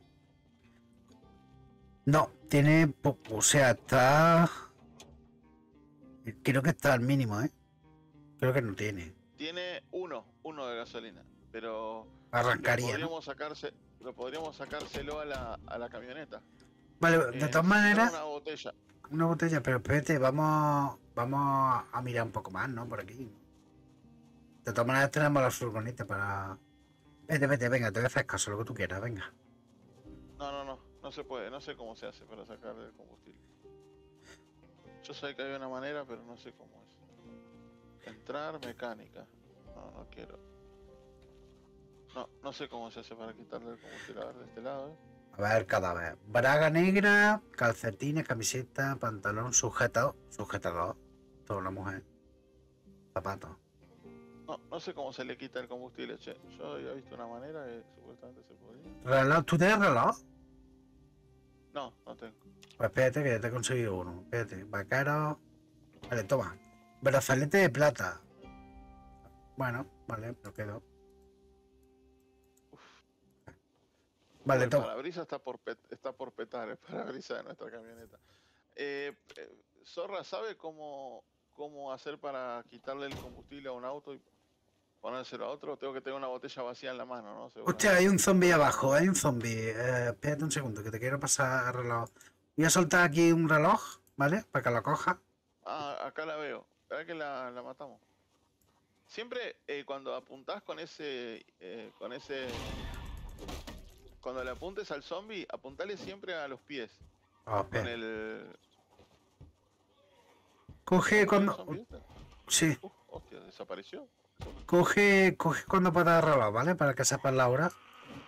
No, tiene poco, o sea, está. Creo que está al mínimo, ¿eh? Creo que no tiene. Tiene uno de gasolina, pero Arrancaría, ¿no? podríamos sacárselo a la camioneta. Vale, de todas maneras, Una botella. pero espérate, vamos a mirar un poco más, ¿no? Por aquí. De todas maneras tenemos la furgoneta para. Vete, venga, te voy a hacer caso, lo que tú quieras, venga. No se puede, no sé cómo se hace para sacar el combustible. Yo sé que hay una manera, pero no sé cómo es. Entrar, mecánica. No quiero. No sé cómo se hace para quitarle el combustible. A ver, de este lado, A ver, cadáver. Braga negra, calcetines, camiseta, pantalón, sujetador. Toda una mujer. Zapatos. No sé cómo se le quita el combustible, che. Yo había visto una manera que supuestamente se podía. ¿Reloj? ¿Tú tienes reloj? No tengo. Pues espérate que ya te he conseguido uno. Espérate, vaquero. Vale, toma. Brazalete de plata. Bueno, vale, lo quedo. Vale, El toma. parabrisas está por petar, el parabrisas de nuestra camioneta. Zorra, ¿sabe cómo hacer para quitarle el combustible a un auto y ponérselo a otro? Tengo que tener una botella vacía en la mano, ¿no? Hostia, hay un zombie abajo, hay un zombie. Espérate un segundo, que te quiero pasar el reloj. Voy a soltar aquí un reloj, ¿vale? Para que lo coja. Acá la veo. Espera que la matamos. Siempre cuando apuntás con ese... Cuando le apuntes al zombie, apuntale siempre a los pies. Con Espera. el... Coge cuando. zombie este? Sí. Hostia, desapareció. Coge cuando puedas el reloj, ¿vale? Para que sepas la hora.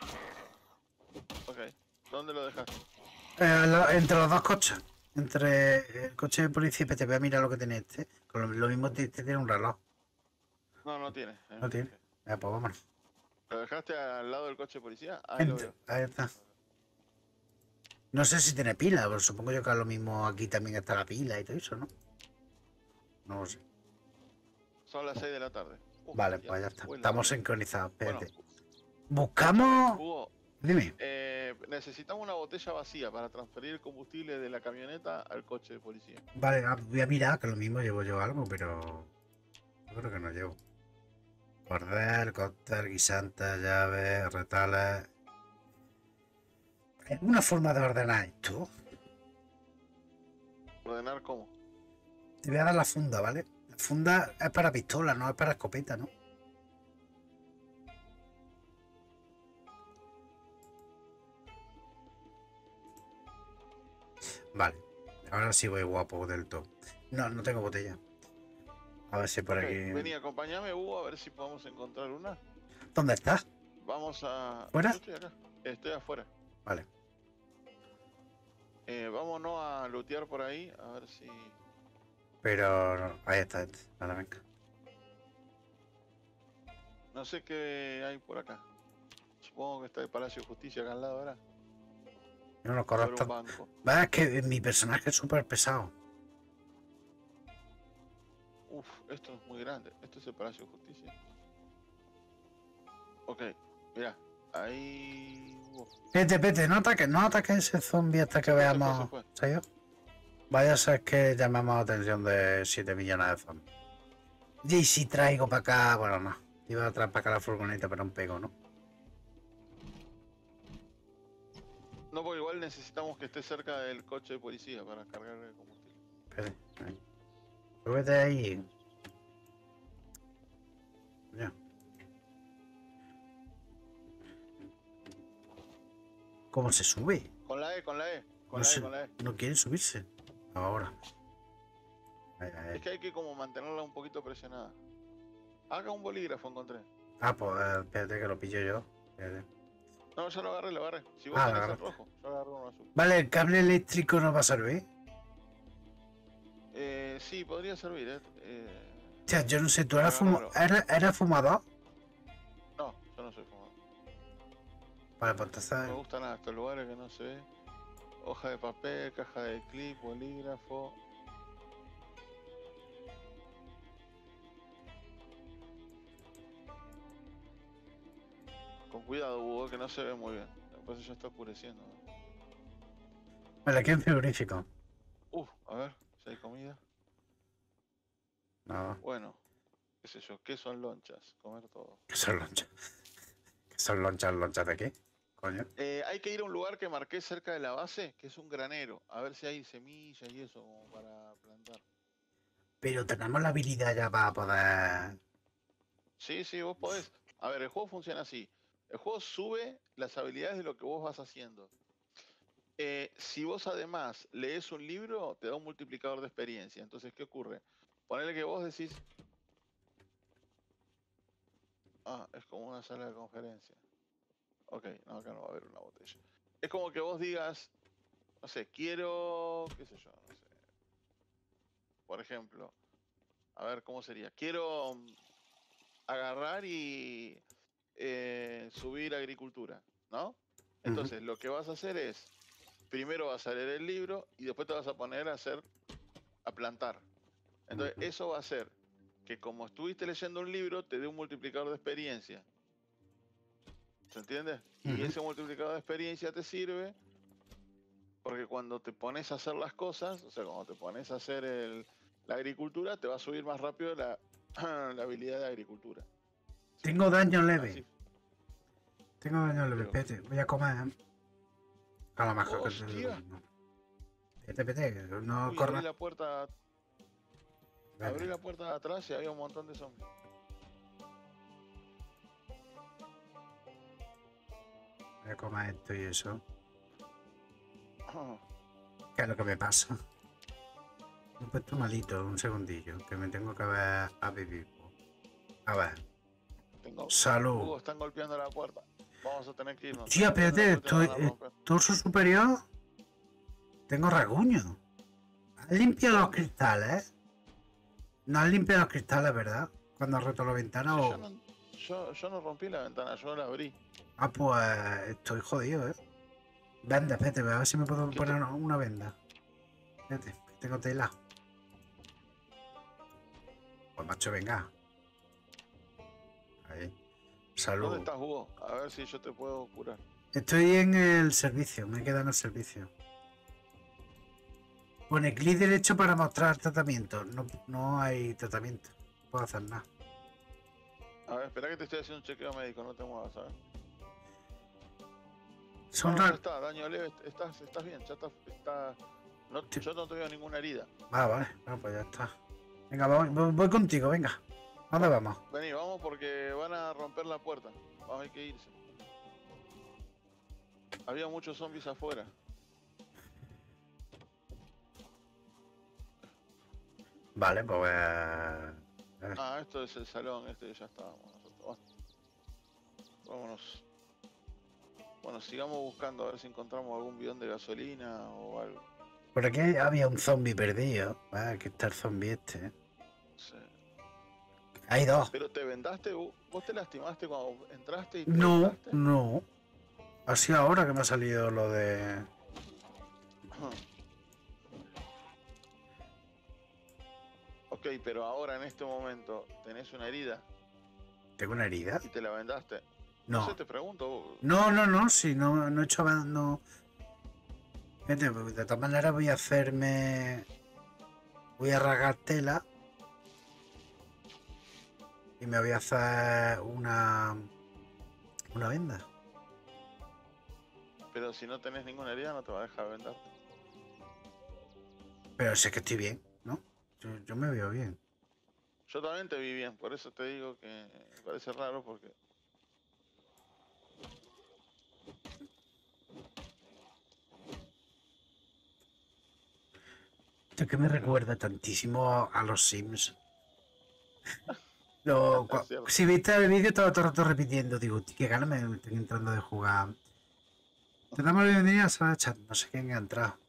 Ok. ¿Dónde lo dejaste? Entre los dos coches. Entre el coche de policía y PTP, mira lo que tiene este. Con lo mismo tiene un reloj. No tiene. No tiene. Pues vámonos. ¿Lo dejaste al lado del coche de policía? Ahí lo veo. Ahí está. No sé si tiene pila, pero supongo yo que a lo mismo aquí también está la pila y todo eso, ¿no? No lo sé. Son las 6 de la tarde. Vale, pues ya está. Estamos sincronizados. Espérate. Bueno, Buscamos. Hugo, Dime. necesitamos una botella vacía para transferir el combustible de la camioneta al coche de policía. Vale, voy a mirar, que lo mismo llevo yo algo, pero yo creo que no llevo. Cordel, cóctel, guisanta, llaves, retales. ¿Hay alguna forma de ordenar esto? ¿Ordenar cómo? Te voy a dar la funda, ¿vale? La funda es para pistola, no es para escopeta, ¿no? Vale. Ahora sí voy guapo del todo. No, no tengo botella. A ver si por Ok, aquí... vení, acompáñame, Hugo, a ver si podemos encontrar una. ¿Dónde estás? Vamos a... ¿Fuera? Yo estoy acá, estoy afuera. Vale. Vámonos a lootear por ahí, a ver si... Pero... no, ahí está este. Vale, venga. No sé qué hay por acá. Supongo que está el Palacio de Justicia acá al lado ahora. Yo no lo Sobre conozco. un banco. Va, es que mi personaje es súper pesado. Uf, esto es muy grande. Esto es el Palacio de Justicia. Ok, mira, ahí... Pete, no ataques ese zombie hasta que Se fue, veamos. se fue. ¿Sabes? Vaya a ser que llamemos la atención de 7 millones de zombies. Y si traigo para acá, bueno, no. Iba a traer para acá la furgoneta, pero un pego, ¿no? No, porque igual necesitamos que esté cerca del coche de policía para cargarle combustible. Espere, ahí. Súbete ahí. Ya. ¿Cómo se sube? Con la E, con la E, con No, la E, sé, con la E. no quiere subirse. Ahora. Ahí, ahí. Es que hay que como mantenerla un poquito presionada. Haga un bolígrafo, encontré. Ah, pues espérate que lo pillo yo. Espérate. No, ya lo agarré, lo agarré. Si vos Ah, tenés lo el agarraste. rojo, yo agarré uno azul. Vale, el cable eléctrico no va a servir. Sí, podría servir, O sea, yo no sé, ¿tú eras, Agárralo. eras fumador? No, yo no soy fumador. Vale, pues No me entonces... gustan nada estos lugares que no se ve. Hoja de papel, caja de clip, bolígrafo. Con cuidado, Hugo, que no se ve muy bien. Después ya está oscureciendo. Vale, aquí en frigorífico. A ver, si hay comida. No, Bueno, qué sé yo, ¿qué son lonchas? Comer todo. ¿qué son lonchas? ¿Qué son lonchas de qué? Coño. Hay que ir a un lugar que marqué cerca de la base, que es un granero. A ver si hay semillas y eso como para plantar. Pero tenemos la habilidad ya para poder... Sí, sí, vos podés. A ver, el juego funciona así. El juego sube las habilidades de lo que vos vas haciendo. Si vos además lees un libro, te da un multiplicador de experiencia. Entonces, ¿qué ocurre? Ponele que vos decís... Ah, es como una sala de conferencia. Ok, no, acá no va a haber una botella. Es como que vos digas, no sé, quiero, qué sé yo, no sé. Por ejemplo, a ver cómo sería. Quiero agarrar y subir agricultura, ¿no? Entonces, lo que vas a hacer es, primero vas a leer el libro y después te vas a poner a plantar. Entonces, eso va a hacer que como estuviste leyendo un libro, te dé un multiplicador de experiencia. ¿Se entiende? Y ese multiplicador de experiencia te sirve porque cuando te pones a hacer las cosas, o sea, cuando te pones a hacer la agricultura, te va a subir más rápido la habilidad de agricultura. Tengo daño leve. Así. Tengo daño leve, Pero- espérate. Voy a comer. A lo mejor que... ¡Hostia! Espérate, no Uy, corras. abrí la puerta Vale. de atrás y había un montón de zombies. Voy a comer esto y eso. ¿Qué es lo que me pasa? Me he puesto malito, un segundillo, que me tengo que ver a vivir. A ver, Hugo, salud. están golpeando la puerta. Vamos a tener que irnos. Tía, Están golpeando espérate, la puerta y estoy... van a romper. torso superior. Tengo rasguño. ¿Has limpiado los cristales? No has limpiado los cristales, ¿verdad? Cuando has roto la ventana Sí, o... yo no rompí la ventana, yo la abrí. Ah, pues estoy jodido, ¿eh? Venda, espérate, a ver si me puedo ¿Qué poner una venda. Espérate, que tengo tela. Pues macho, venga. Ahí. ¿Dónde Salud. estás, Hugo? A ver si yo te puedo curar. Estoy en el servicio, me queda en el servicio. Pone clic derecho para mostrar tratamiento. No hay tratamiento. No puedo hacer nada. A ver, espera que te estoy haciendo un chequeo médico, no te muevas, ¿sabes? Son No, ya raros. está, daño leve, estás bien, ya está No, yo no te veo ninguna herida. Ah, vale. Bueno, pues ya está. Venga, voy contigo, venga. ¿A dónde vamos? Vení, vamos porque van a romper la puerta. Vamos, hay que irse. Había muchos zombies afuera. Vale, pues... Ah, esto es el salón, este ya estábamos nosotros. Vámonos. Bueno, sigamos buscando a ver si encontramos algún bidón de gasolina o algo. Por aquí había un zombie perdido. Ah, aquí está el zombie este. Sí. Hay dos. ¿Pero te vendaste? ¿Vos te lastimaste cuando entraste y te No, vendaste? no. Ha sido ahora que me ha salido lo de... Ok, pero ahora en este momento tenés una herida ¿Tengo una herida? y te la vendaste. No sé, No. te pregunto. No, si no he hecho... No. Fíjate, pues, de todas maneras voy a hacerme... Voy a rasgar tela. Y me voy a hacer una venda. Pero si no tenés ninguna herida no te va a dejar vendarte. Pero sé que estoy bien, ¿no? Yo me veo bien. Yo también te vi bien, por eso te digo que me parece raro porque... Esto es que me recuerda tantísimo a los Sims. Es cierto. Si viste el vídeo, estaba todo el rato repitiendo. Digo, "Tío, qué ganas me estoy entrando de jugar. Te damos la bienvenida a sala de chat. No sé quién ha entrado.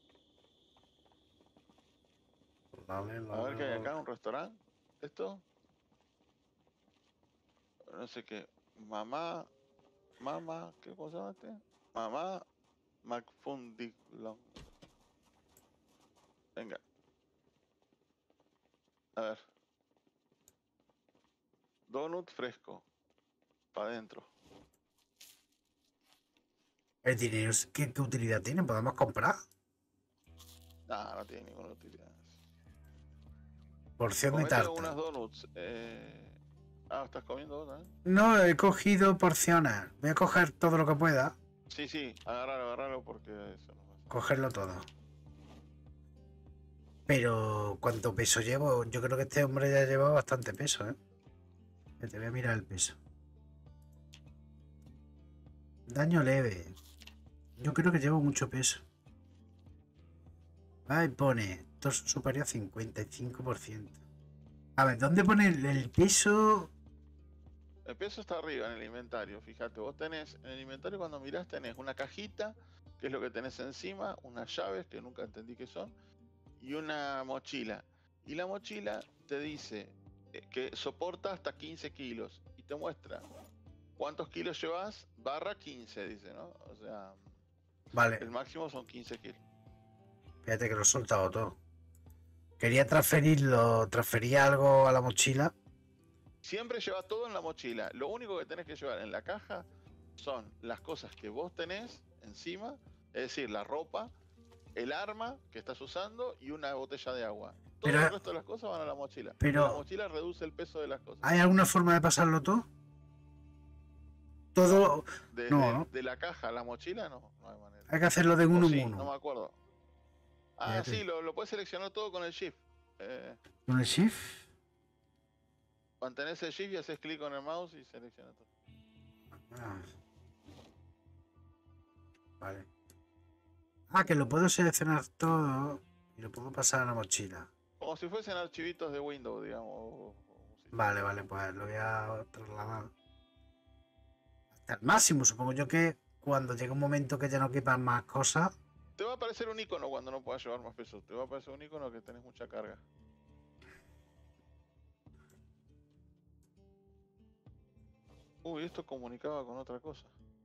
A ver qué hay acá, un restaurante. ¿Esto? No sé qué. Mamá, ¿qué cosa llamaste? Mamá McFundilon. Venga. A ver. Donut fresco. Para adentro. El dinero, ¿qué utilidad tiene? ¿Podemos comprar? Nah, no tiene ninguna utilidad. Porción de Comete tarta. unas donuts. ¿Estás comiendo otra? No, he cogido porciones. Voy a coger todo lo que pueda. Sí, agárralo porque eso no pasa. Cogerlo todo. Pero, ¿cuánto peso llevo? Yo creo que este hombre ya lleva bastante peso, ¿eh? Te voy a mirar el peso. Daño leve. Yo creo que llevo mucho peso. Ahí pone torso superior a 55%. A ver, ¿dónde pone el peso? El peso está arriba en el inventario, fíjate, vos tenés, en el inventario cuando mirás tenés una cajita, que es lo que tenés encima, unas llaves, que nunca entendí qué son, y una mochila. Y la mochila te dice que soporta hasta 15 kilos, y te muestra cuántos kilos llevas, barra 15, dice, ¿no? O sea, Vale, el máximo son 15 kilos. fíjate que lo he soltado todo. Quería transferirlo, transfería algo a la mochila. Siempre lleva todo en la mochila. Lo único que tenés que llevar en la caja son las cosas que vos tenés encima, es decir, la ropa, el arma que estás usando y una botella de agua. Todo Pero- el resto de las cosas van a la mochila. pero- La mochila reduce el peso de las cosas. ¿Hay alguna forma de pasarlo todo? Todo. Desde No. de la caja a la mochila no hay manera. Hay que hacerlo de O uno sí, en no me uno. acuerdo. Fíjate. Sí, lo puedes seleccionar todo con el shift. ¿Con el shift? Mantenés el shift y haces clic con el mouse y selecciona todo. Ah. Vale. Ah, que lo puedo seleccionar todo y lo puedo pasar a la mochila. Como si fuesen archivitos de Windows, digamos. Vale, pues lo voy a trasladar. Hasta el máximo, supongo yo que cuando llegue un momento que ya no quepan más cosas. Te va a aparecer un icono cuando no puedas llevar más peso. Te va a aparecer un icono que tenés mucha carga. Uy, esto comunicaba con otra cosa.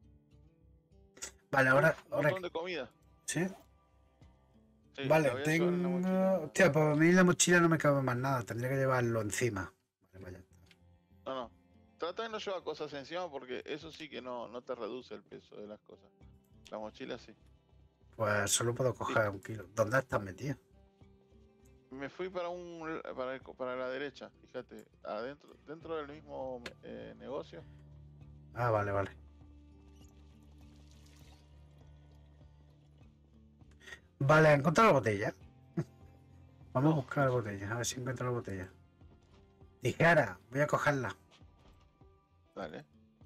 Vale, ahora. Un montón de comida. ¿Sí? Sí, Vale, la voy a llevar en la tengo. mochila. Hostia, para mí en la mochila no me cabe más nada. Tendría que llevarlo encima. Vale, vaya. No. Trata de no llevar cosas encima porque eso sí que no te reduce el peso de las cosas. La mochila sí. Pues solo puedo coger 1 kilo. ¿Dónde estás metido? Me fui para la derecha, fíjate, dentro del mismo negocio. Ah, vale. Vale, encontré la botella. Vamos a No, buscar la botella, a ver si encuentro la botella. Tijera, voy a cogerla. Dale.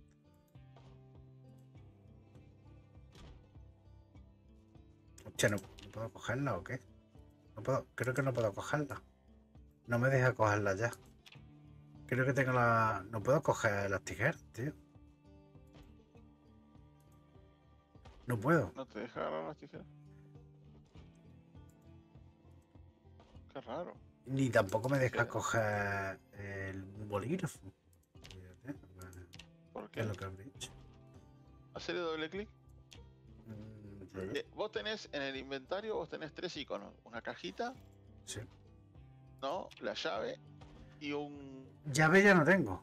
Hostia, ¿no puedo cogerla o qué? No puedo, creo que no puedo cogerla. No me deja cogerla ya. Creo que tengo la... No puedo coger las tijeras, tío. No puedo. ¿No te deja agarrar las tijeras? Qué raro. Ni tampoco me deja ¿Qué? coger el bolígrafo. Fíjate, vale, ¿Por ¿qué es qué? lo que habré hecho? Hacerle doble clic. Sí. Vos tenés en el inventario, vos tenés 3 iconos. Una cajita, Sí. ¿no? La llave y un... Llave ya no tengo.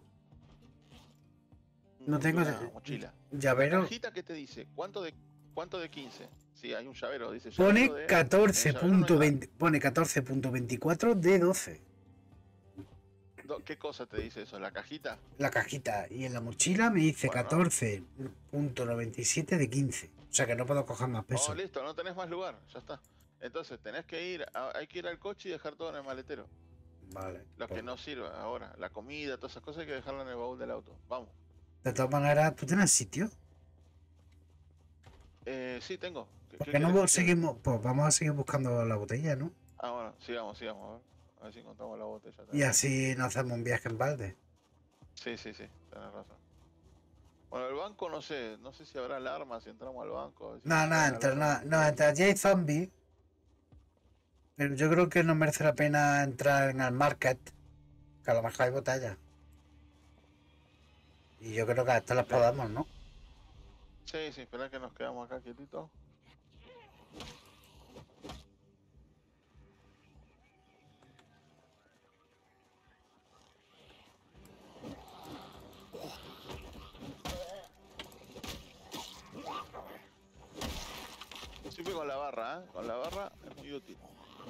No tengo una mochila. La llavero. cajita que te dice, ¿cuánto de 15? Sí, hay un llavero, dice Pone llavero de... en el llavero no hay nada. 14.20, pone 14.24 de 12. ¿Qué cosa te dice eso? ¿La cajita? La cajita y en la mochila me dice Bueno. 14.97 de 15. O sea que no puedo coger más peso. Oh, listo, no tenés más lugar, ya está. Entonces tenés que ir, hay que ir al coche y dejar todo en el maletero. Vale. Lo pues, que no sirva ahora, la comida, todas esas cosas hay que dejarlo en el baúl del auto. Vamos. de todas maneras, ¿tú tienes sitio? Sí, tengo. ¿Por qué querés no que lleve? seguimos? Pues vamos a seguir buscando la botella, ¿no? Ah, bueno, sigamos, a ver si encontramos la botella. Y también. así no hacemos un viaje en balde. Sí, tenés razón. Bueno, el banco no sé si habrá alarma si entramos al banco. a ver si No, nos no, pueden entre, alarmar. entre allí hay zombies. Pero yo creo que no merece la pena entrar en el market. Que a lo mejor hay botellas. Y yo creo que hasta las podamos, ¿no? Sí, espera que nos quedamos acá quietitos. Siempre con la barra, ¿eh? Con la barra es muy útil.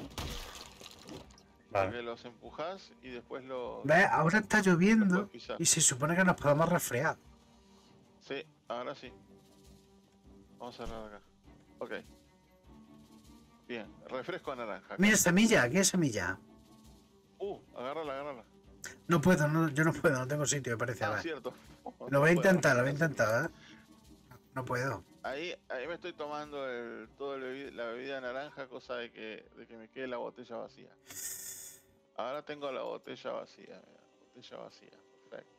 Vale. Porque los empujás y después los... ¿Ves? Ahora está los lloviendo puedes pisar. y se supone que nos podemos resfriar. Sí, ahora sí. Vamos a cerrar acá. Ok. Bien, refresco naranja. acá. Mira, semilla, aquí hay semilla. Agárrala. No puedo, yo no puedo, no tengo sitio, me parece. A Ah, ver. cierto. Lo voy a intentar, ¿eh? No puedo. Ahí me estoy tomando la bebida naranja, cosa de que me quede la botella vacía. Ahora tengo la botella vacía, mira, botella vacía, perfecto.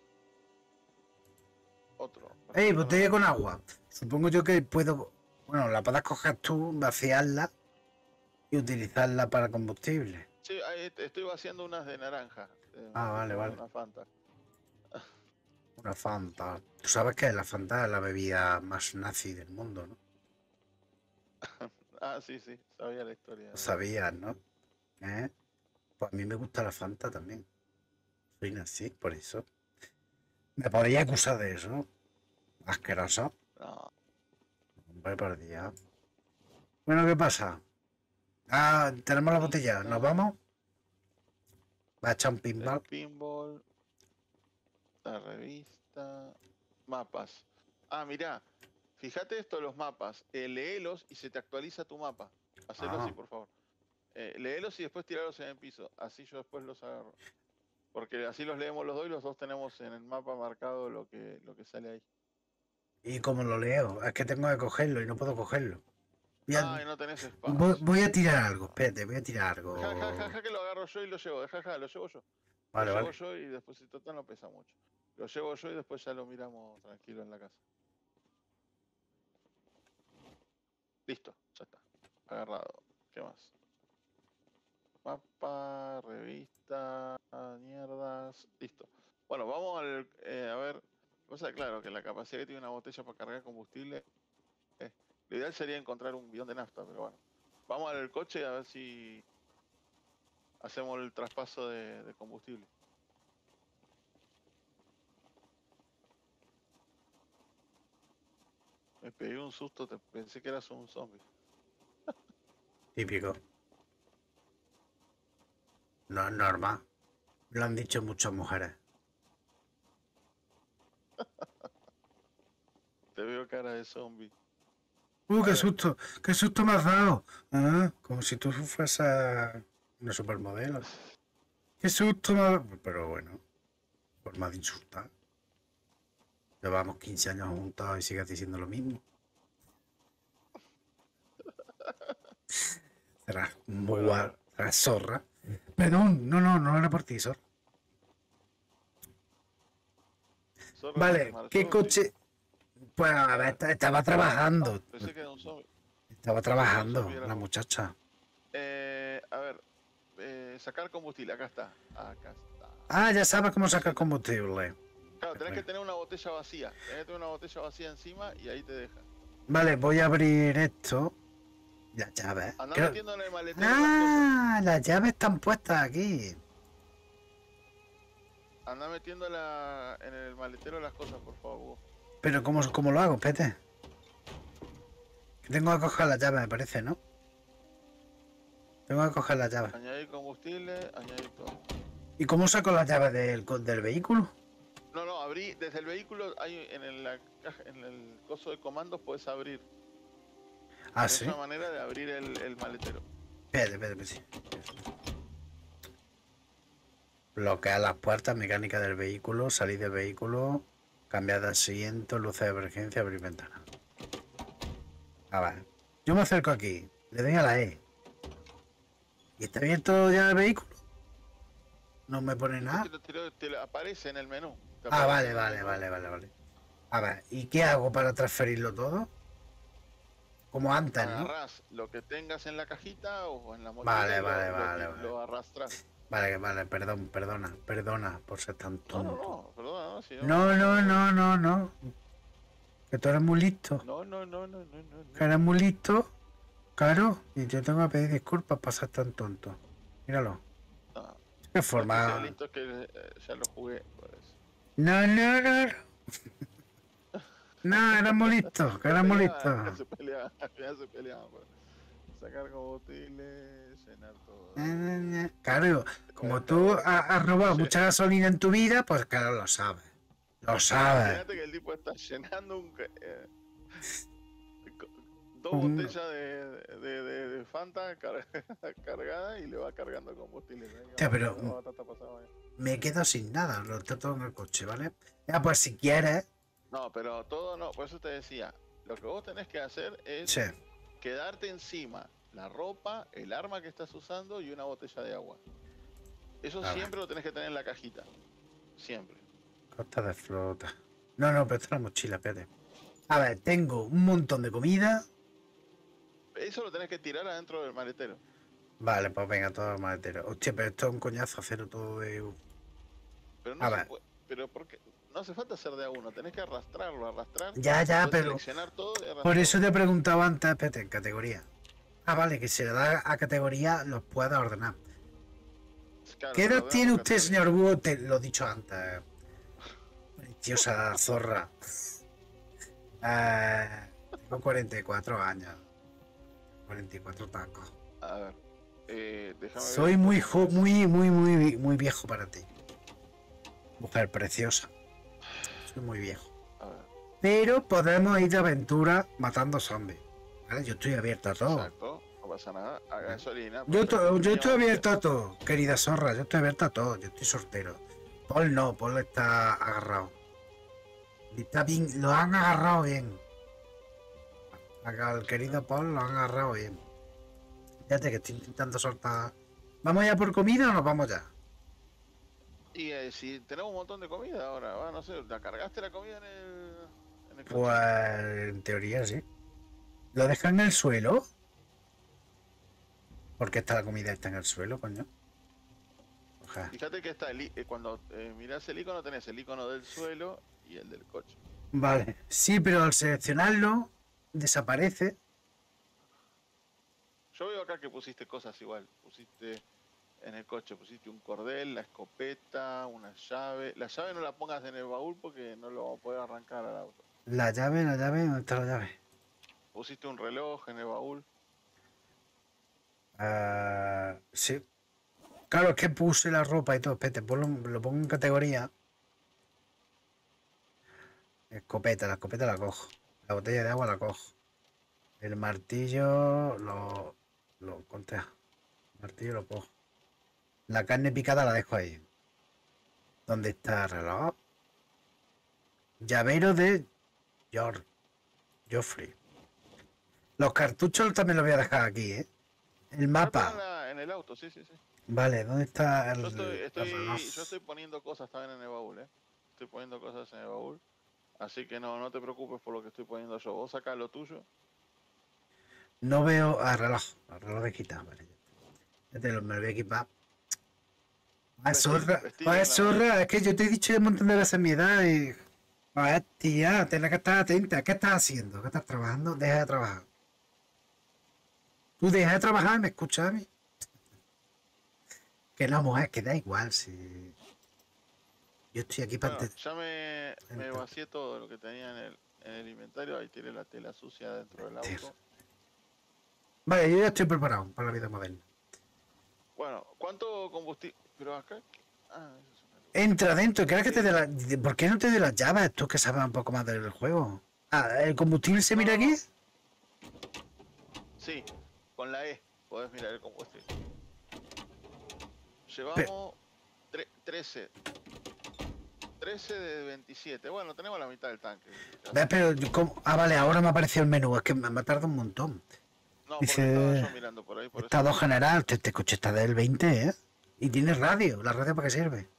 Otro. ¡Ey, refresco botella con naranja. agua! Supongo yo que puedo... Bueno, la puedas coger tú, vaciarla y utilizarla para combustible. Sí, ahí estoy vaciando unas de naranja. Ah, vale, vale. Una Fanta. Una Fanta. Tú sabes que la Fanta es la bebida más nazi del mundo, ¿no? Ah, sí, sabía la historia. Lo sabías, ¿no? ¿Eh? Pues a mí me gusta la Fanta también. Soy nazi, por eso. Me podría acusar de eso. Asqueroso. No, Hombre, por Dios. Bueno, ¿qué pasa? Ah, tenemos la botella. ¿Nos vamos? Va a echar un el pinball. pinball, la revista, mapas. Ah, mirá, fíjate esto de los mapas. Léelos y se te actualiza tu mapa. Hacelo así, Ah. por favor. Léelos y después tiralos en el piso. Así yo después los agarro. Porque así los leemos los dos y los dos tenemos en el mapa marcado lo que sale ahí. ¿Y cómo lo leo? Es que tengo que cogerlo y no puedo cogerlo. Ay, no tenés espacio. Voy a tirar algo, espérate, voy a tirar algo. Deja que lo agarro yo y lo llevo. Lo llevo yo. Vale, lo llevo vale. yo y después si total no pesa mucho. Lo llevo yo y después ya lo miramos tranquilo en la casa. Listo, ya está. Agarrado. ¿Qué más? Mapa, revista, mierdas. Listo. Bueno, vamos a ver. Cosa claro que la capacidad que tiene una botella para cargar combustible. Lo ideal sería encontrar un bidón de nafta, pero bueno. Vamos al coche a ver si hacemos el traspaso de combustible. Me pegué un susto, pensé que eras un zombie. Típico. No es normal. Lo han dicho muchas mujeres. Te veo cara de zombie. Qué susto, qué susto me has dado. Ah, como si tú fueras una supermodelo. Qué susto me has dado. Pero bueno, forma de insultar. Llevamos 15 años juntos y sigues diciendo lo mismo. Será muy guay, será zorra. Perdón, no era por ti, zorra. Vale, ¿qué coche? Pues a ver, estaba trabajando. Pensé que era un zombie. Estaba trabajando la muchacha. A ver, sacar combustible, acá está. Acá está. Ah, ya sabes cómo sacar combustible. Claro, tenés que tener una botella vacía. Tenés que tener una botella vacía encima y ahí te deja. Vale, voy a abrir esto. Las llaves. Andá Creo- metiendo en el maletero Ah, las llaves están puestas aquí. las cosas. Andá metiendo en el maletero las cosas, por favor. Pero ¿cómo lo hago, Pete? Que tengo que coger las llaves, me parece, ¿no? Tengo que coger las llaves. Añadir combustible, añadir todo. ¿Y cómo saco las llaves del vehículo? No, abrí desde el vehículo, hay en el coso de comandos puedes abrir. Ah, Es sí. una manera de abrir el maletero. Espérate, sí. Bloquear las puertas, mecánica del vehículo, salir del vehículo, cambiar de asiento, luces de emergencia, abrir ventana. A ver. Yo me acerco aquí, le doy a la E. ¿Y está abierto ya el vehículo? No me pone nada. Te aparece en el menú. Te Ah, aparece vale. en el menú. A ver, ¿y qué hago para transferirlo todo? Como antes, ¿no? Agarrás lo que tengas en la cajita o en la mochila. Vale. Lo arrastras. Vale, perdona por ser tan tonto. No, perdona, no, si No. Que tú eres muy listo. No. Que eres muy listo. Claro, y yo tengo que pedir disculpas por ser tan tonto. Míralo. No. Qué No forma. sea listo que ya lo jugué, por eso. No. No, eres muy listo, que eres muy listo. Ya se peleaban. Por sacar combustible, llenar todo. Claro, como tú has robado mucha gasolina en tu vida, pues claro, lo sabes. Lo sabes. Fíjate que el tipo está llenando dos Un- botellas de Fanta cargada y le va cargando combustible. Hostia, pero me quedo sin nada, lo tengo todo en el coche, ¿vale? Ya, pues si quieres. No, pero todo no, por eso te decía, lo que vos tenés que hacer es Sí. quedarte encima la ropa, el arma que estás usando y una botella de agua. Eso A ver. siempre lo tenés que tener en la cajita. Siempre. Costa de flota. No, pero esta es la mochila, espérate. A ver, tengo un montón de comida. Eso lo tenés que tirar adentro del maletero. Vale, pues venga, todo el maletero. Hostia, pero esto es un coñazo hacerlo todo de. Pero no A se ver. puede, pero porque no hace falta hacer de a uno, tenés que arrastrar. Ya, después pero. seleccionar todo y arrastrar. Por eso te preguntaba antes, espérate, en categoría. Ah, vale, que si le da a categoría los pueda ordenar. Claro, ¿Qué edad pero tiene veamos usted, categoría. señor Búho? Te lo he dicho antes. Preciosa zorra. Tengo 44 años. 44 tacos. A ver, déjame Soy ver. muy viejo para ti. Mujer preciosa. Soy muy viejo. A ver, Pero podemos ir de aventura matando zombies. ¿Vale? Yo estoy abierto a todo. exacto, no pasa nada. A gasolina. Yo perfecto. estoy abierto a todo, querida zorra. Yo estoy abierto a todo. Yo estoy soltero. Paul no, Paul está agarrado. Y está bien, lo han agarrado bien. Al querido Paul lo han agarrado bien. Fíjate que estoy intentando soltar. ¿Vamos ya por comida o nos vamos ya? Y si tenemos un montón de comida ahora, no sé, ¿la cargaste la comida en el coche? Pues en teoría sí. ¿Lo dejan en el suelo? ¿Por qué está la comida está en el suelo, coño? Ojalá. Fíjate que está cuando mirás el icono tenés el icono del suelo y el del coche. Vale. Sí, pero al seleccionarlo desaparece. Yo veo acá que pusiste cosas igual. Pusiste en el coche, pusiste un cordel, la escopeta, una llave. La llave no la pongas en el baúl porque no lo vamos a poder arrancar al auto. La llave, ¿dónde está la llave? Pusiste un reloj en el baúl. Sí. Claro, es que puse la ropa y todo. Espérate, lo pongo en categoría. La escopeta la cojo. La botella de agua la cojo. El martillo lo conté. El martillo lo cojo. La carne picada la dejo ahí. ¿Dónde está el reloj? Llavero de Joffrey. Los cartuchos también los voy a dejar aquí, ¿eh? El mapa. En el auto, sí, sí, sí. Vale, ¿dónde está el Yo reloj? estoy poniendo cosas también en el baúl, ¿eh? Estoy poniendo cosas en el baúl. Así que no te preocupes por lo que estoy poniendo yo. Vos sacás lo tuyo. No veo al reloj. El reloj de quitar, vale. Me lo voy a equipar. Ah, zorra. Ah, zorra. Es que yo te he dicho un montón de veces mi edad y... Ah, tía, tienes que estar atenta. ¿Qué estás haciendo? ¿Qué estás trabajando? Deja de trabajar. Tú deja de trabajar y me escuchas a mí. Que no, mujer, que da igual si... Yo estoy aquí para... Bueno, ya me vacié todo lo que tenía en el inventario. Ahí tiré la tela sucia dentro del auto. Vale, yo ya estoy preparado para la vida moderna. Bueno, ¿cuánto combustible? Pero acá... Ah, eso es una... Entra dentro, ¿crees que te dé la... ¿Por qué no te dé las llaves? Tú que sabes un poco más del juego. Ah, ¿el combustible se mira aquí? Sí, con la E podés mirar el combustible. Llevamos 13 de 27. Bueno, tenemos la mitad del tanque. ¿Ves? Pero, ¿cómo? Ah, vale, ahora me apareció el menú. Es que me tarda un montón. No, dice... porque estaba yo mirando por ahí. Por estado general. Este coche está del 20, ¿eh? Y tiene radio. ¿La radio para qué sirve?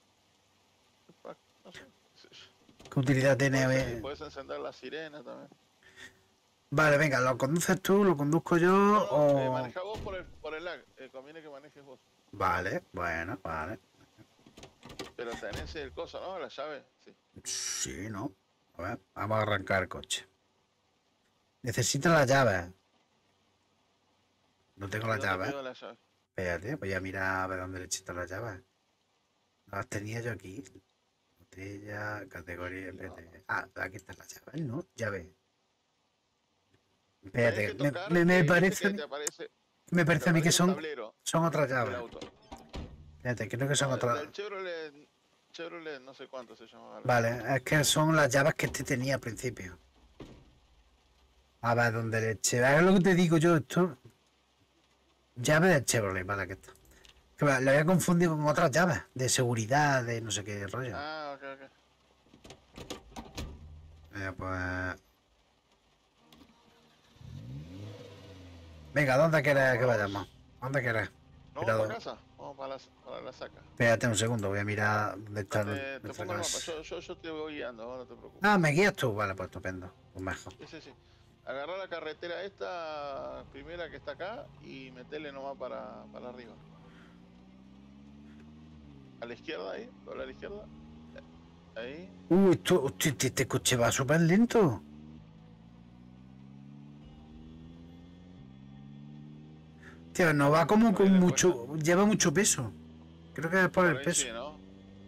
No sé. ¿Qué utilidad tiene? Puedes encender la sirena también. Vale, venga, ¿lo conduces tú? ¿Lo conduzco yo? No, o... maneja vos por el lag. Conviene que manejes vos. Vale, bueno, vale. Pero tenés el coso, ¿no? La llave. Sí. Sí, ¿no? A ver, vamos a arrancar el coche. Necesito la llave. No tengo la llave. Espérate, voy a mirar a ver dónde le he echado la llave. Las tenía yo aquí. Botella, categoría, espérate. Ah, aquí están las llaves, ¿no? Llave. Espérate, me parece... Me parece a mí que son otras llaves. Fíjate, creo que son otras. El Chevrolet, no sé cuánto se llama. Vale, es que son las llaves que este tenía al principio. A ver, ¿dónde le eché? Es lo que te digo yo, esto. Llave del Chevrolet, vale, que está. Que lo había confundido con otras llaves de seguridad, de no sé qué rollo. Ah, ok. Pues. Venga, ¿dónde quieres que vayamos? ¿Dónde quieres? ¿No vamos para casa? Vamos para la saca. Espérate un segundo, voy a mirar dónde está te pongo el mapa, yo te voy guiando, no te preocupes. Ah, ¿me guías tú? Vale, pues estupendo. Pues mejor. Sí. Agarrá la carretera esta primera que está acá y metele nomás para arriba. A la izquierda ahí, dobla a la izquierda. Ahí. Este coche va súper lento. Tío, no va como con mucho... Lleva mucho peso. Creo que es por el peso. Sí, ¿no?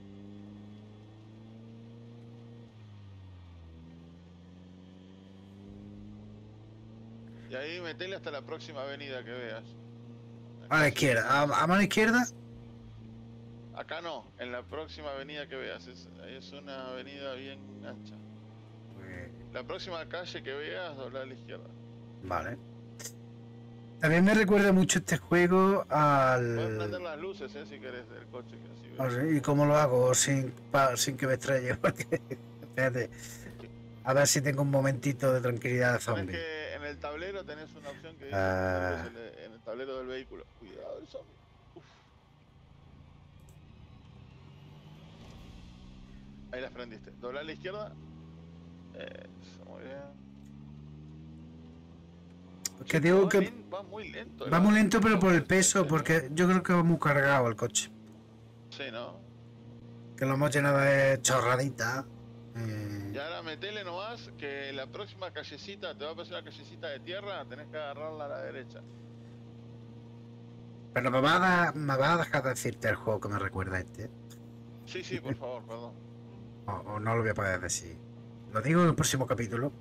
Y ahí metele hasta la próxima avenida que veas. A la izquierda. ¿A mano izquierda? Acá no, en la próxima avenida que veas. Es una avenida bien ancha. La próxima calle que veas, dobla a la izquierda. Vale. También me recuerda mucho este juego al... Puedes prender las luces, si querés, del coche. Que así ves. ¿Y cómo lo hago sin que me estrelle? Porque... Espérate. A ver si tengo un momentito de tranquilidad de zombie. Que en el tablero tenés una opción que dice en el tablero del vehículo. Cuidado el zombie. Uf. Ahí las prendiste. Dobla a la izquierda. Eso, muy bien. Que digo que va muy lento. Va muy lento, pero por el peso, porque yo creo que va muy cargado el coche. Sí, ¿no? Que lo hemos llenado de chorraditas. Y ahora metele nomás que la próxima callecita, te va a pasar una callecita de tierra, tenés que agarrarla a la derecha. Pero me va a dejar de decirte el juego que me recuerda a este. Sí, por favor, perdón. O no lo voy a poder decir. Lo digo en el próximo capítulo.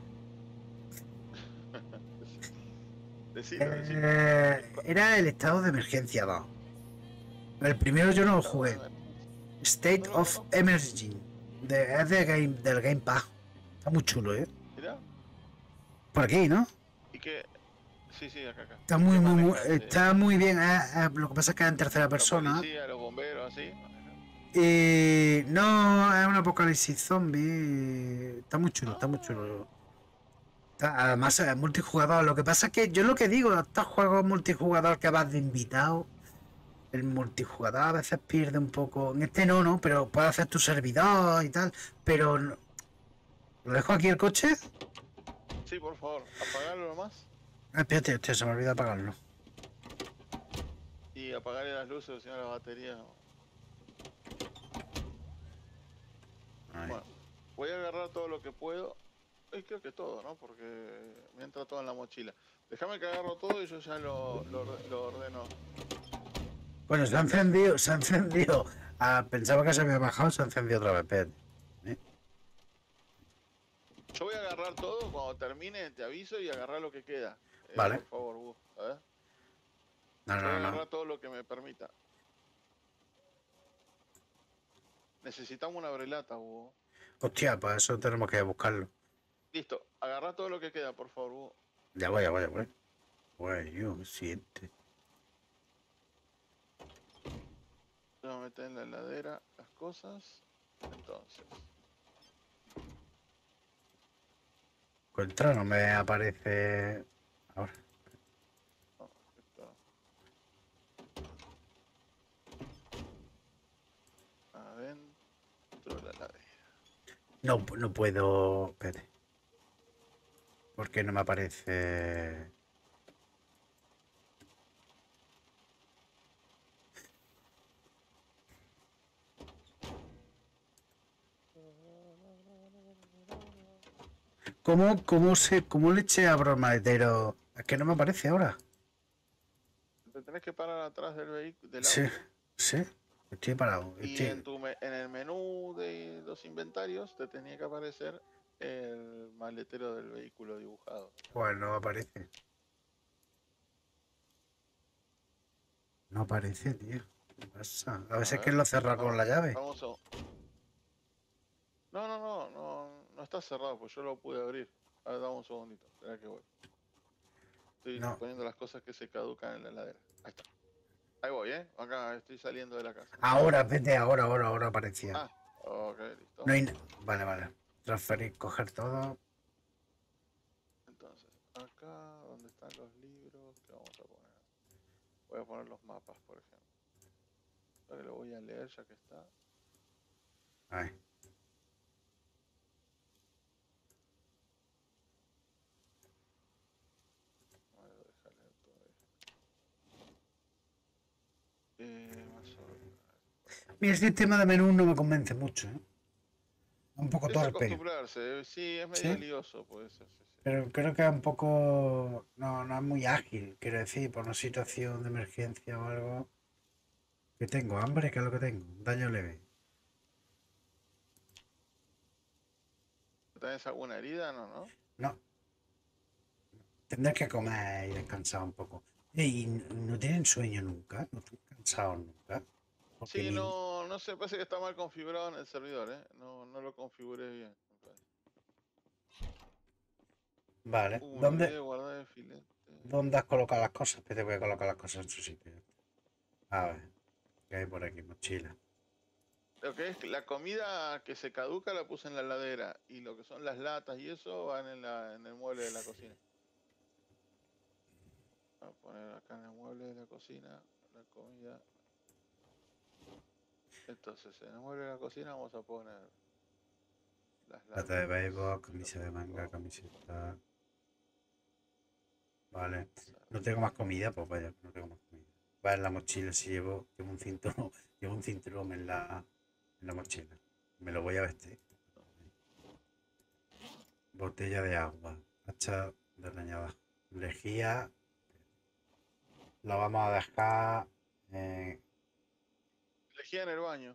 Decilo. Era el estado de emergencia 2. El primero yo no lo jugué. State of Emergency. Es del Game Pass. Está muy chulo, ¿eh? Mirá. Por aquí, ¿no? que... Sí, acá. Está ¿Y muy, qué muy, manejas? está muy bien. Lo que pasa es que es en tercera La persona. policía, los bomberos, así. Y no, es un apocalipsis zombie. Está muy chulo, está muy Ah, chulo. Además es multijugador. Lo que pasa es que yo lo que digo, estos juegos multijugador que vas de invitado, el multijugador a veces pierde un poco. En este no, pero puedes hacer tu servidor y tal. Pero ¿lo dejo aquí el coche? sí, por favor, apagalo nomás. Espérate, hostia, se me olvidó apagarlo. Y apagarle las luces, o si no la batería. Ahí. Bueno, voy a agarrar todo lo que puedo. Y creo que todo, ¿no? Porque me entra todo en la mochila. Déjame que agarro todo y yo ya lo ordeno. Bueno, se ha encendido, se ha encendido. Pensaba que se había bajado, se ha encendido otra vez. Espérate. Yo voy a agarrar todo, cuando termine te aviso y agarrar lo que queda. Vale. Por favor, Gus, a ver. No, Voy a no, agarrar no. todo lo que me permita. Necesitamos una brelata, Hugo. Hostia, pues eso tenemos que buscarlo. Listo, agarra todo lo que queda, por favor, Hugo. Ya voy, ya voy, ya voy. Güey, yo, siente. Voy a meter en la heladera las cosas. Entonces, Contra no me aparece ahora. no, esto. Adentro de la heladera. No, no puedo. Espérate. ¿Por qué no me aparece? ¿Cómo le eché abro el maletero? Es que no me aparece ahora. Te tenés que parar atrás del vehículo, del Sí, auto. sí. Estoy parado. Y en el menú de los inventarios te tenía que aparecer el maletero del vehículo dibujado. Pues no aparece. No aparece, tío. ¿Qué pasa? A veces que lo cerra con la llave. Vamos a... No está cerrado, pues yo lo pude abrir. A ver, dame un segundito, espera que voy. Estoy No. poniendo las cosas que se caducan en la heladera. Ahí está. Ahí voy, acá estoy saliendo de la casa. Ahora, vete, ahora aparecía. Ah, ok, listo. No hay. Vale. Transferir, coger todo. Entonces, acá donde están los libros, ¿qué vamos a poner? Voy a poner los mapas, por ejemplo. Ya que lo voy a leer ya que está. Ahí. A ver, deja leer todo más o menos. Mi sistema de menú no me convence mucho, ¿eh? Un poco Es torpe. acostumbrarse, sí, es medio ¿Sí? lioso, puede ser, sí. Pero creo que es un poco. No es muy ágil, quiero decir, por una situación de emergencia o algo. Que tengo hambre, ¿qué es lo que tengo? Daño leve. ¿Tenés alguna herida? No. No. Tendré que comer y descansar un poco. ¿Y no tienen sueño nunca? ¿No están cansados nunca? Porque Sí, no sé, parece que está mal configurado en el servidor, No lo configuré bien. Vale. Me olvidé de guardar el filete. ¿Dónde has colocado las cosas? Te voy a colocar las cosas en su sitio. A ver. ¿Qué hay por aquí? Mochila. Lo que es la comida que se caduca la puse en la heladera. Y lo que son las latas y eso van en el mueble de la cocina. Voy a poner acá en el mueble de la cocina la comida. Entonces, en el mueble de la cocina vamos a poner las Lata de latas. béisbol, camisa de manga, camiseta. Vale. No tengo más comida, pues vaya, no tengo más comida. Va en la mochila si llevo un cinturón, llevo un cinturón en la mochila. Me lo voy a vestir. Botella de agua, hacha de leñada. Lejía. La vamos a dejar. Lejía en el baño.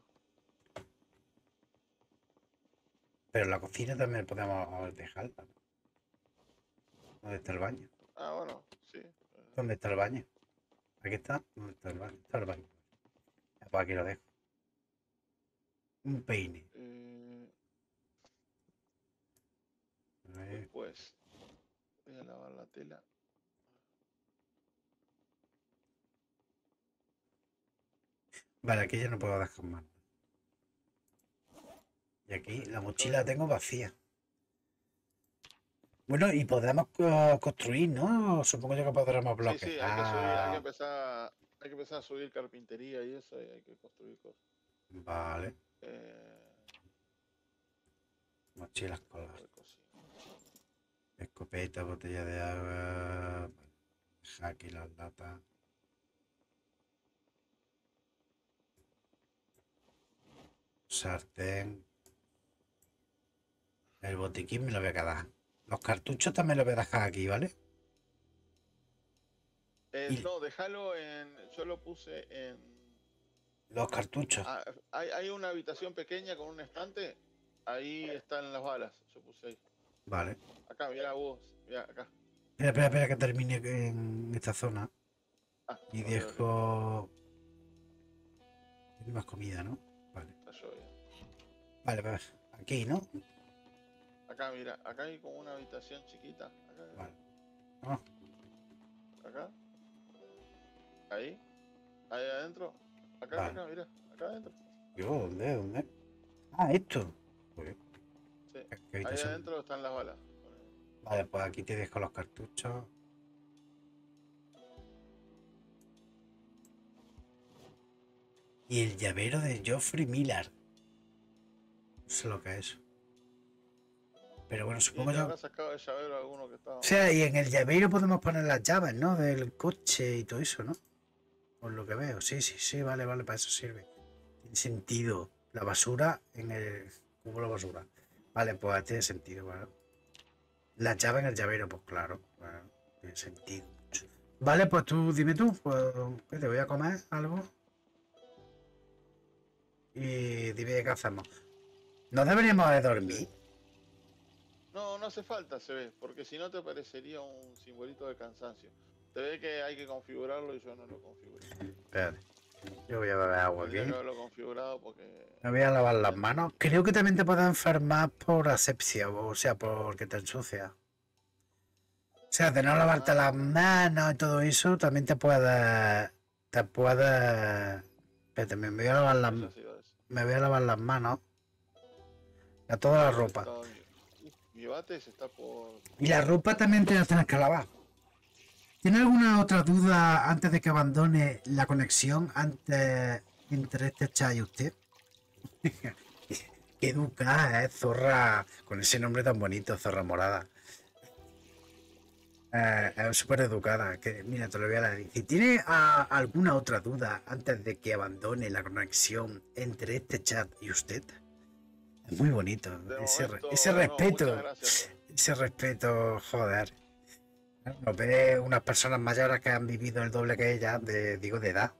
Pero la cocina también podemos dejarla. ¿Dónde está el baño? Ah, bueno, sí. ¿Dónde está el baño? Aquí está. ¿Dónde está el baño? Está el baño. Pues aquí lo dejo. Un peine. A ver. Después voy a lavar la tela. Vale, aquí ya no puedo dejar más. Y aquí la mochila la tengo vacía. Bueno, y podremos construir, ¿no? Supongo yo que podremos Sí, bloques. sí, hay que subir, hay que empezar a subir carpintería y eso, y hay que construir cosas. Vale. Eh, Mochilas con de cocina. escopeta, botella de agua. Vale. Deja aquí las latas. Sartén. El botiquín me lo voy a quedar. Los cartuchos también los voy a dejar aquí, ¿vale? Y No, déjalo en. Yo lo puse en. los cartuchos. Hay una habitación pequeña con un estante. Ahí están las balas. Yo puse ahí. Vale. Acá, mira vos. Mira, acá. Espera que termine en esta zona. Y ok, dejo. ok. Tiene más comida, ¿no? Vale. Está lloviendo. Vale, pues aquí, ¿no? Acá, mira. Acá hay como una habitación chiquita. Acá. Vale. Ah, Acá. Ahí. Ahí adentro. Acá, Vale. acá, mira. Acá adentro. ¿Dónde? Ah, esto. Joder, Sí. qué Ahí habitación. adentro están las balas. Vale, pues aquí te dejo los cartuchos. Y el llavero de Geoffrey Miller. No sé lo que es. Pero bueno, ¿Y supongo te yo. habrá sacado el llavero alguno que estaba? O sea, y en el llavero podemos poner las llaves, ¿no? Del coche y todo eso, ¿no? Por lo que veo. Sí, vale, para eso sirve. Tiene sentido. La basura en el cubo de la basura. Vale, pues tiene sentido, ¿vale? La llave en el llavero, pues claro. Bueno, tiene sentido. Vale, pues tú, dime tú, pues ¿qué te voy a comer algo? Y dime qué hacemos. ¿No deberíamos de dormir? No, no hace falta, se ve, porque si no te parecería un simbolito de cansancio. Te ve que hay que configurarlo y yo no lo configuré. Espérate. Yo voy a beber agua aquí. Tendría que haberlo configurado porque... Me voy a lavar las manos. Creo que también te puedes enfermar por asepsia, o sea, porque te ensucia. O sea, de no lavarte las manos y todo eso, también te puedes... Espérate, me voy a lavar las... Me voy a lavar las manos. A toda la ropa. Mi bate se está por... Y la ropa también te la tienes que lavar. ¿Tiene alguna otra duda antes de que abandone la conexión entre este chat y usted? Qué educada, zorra. Con ese nombre tan bonito, zorra morada. Es súper educada. Que, mira, te lo voy a decir. Si tiene alguna otra duda antes de que abandone la conexión entre este chat y usted, es muy bonito. Ese respeto. Ese respeto, joder. Nos ve unas personas mayores que han vivido el doble que ella, digo, de edad.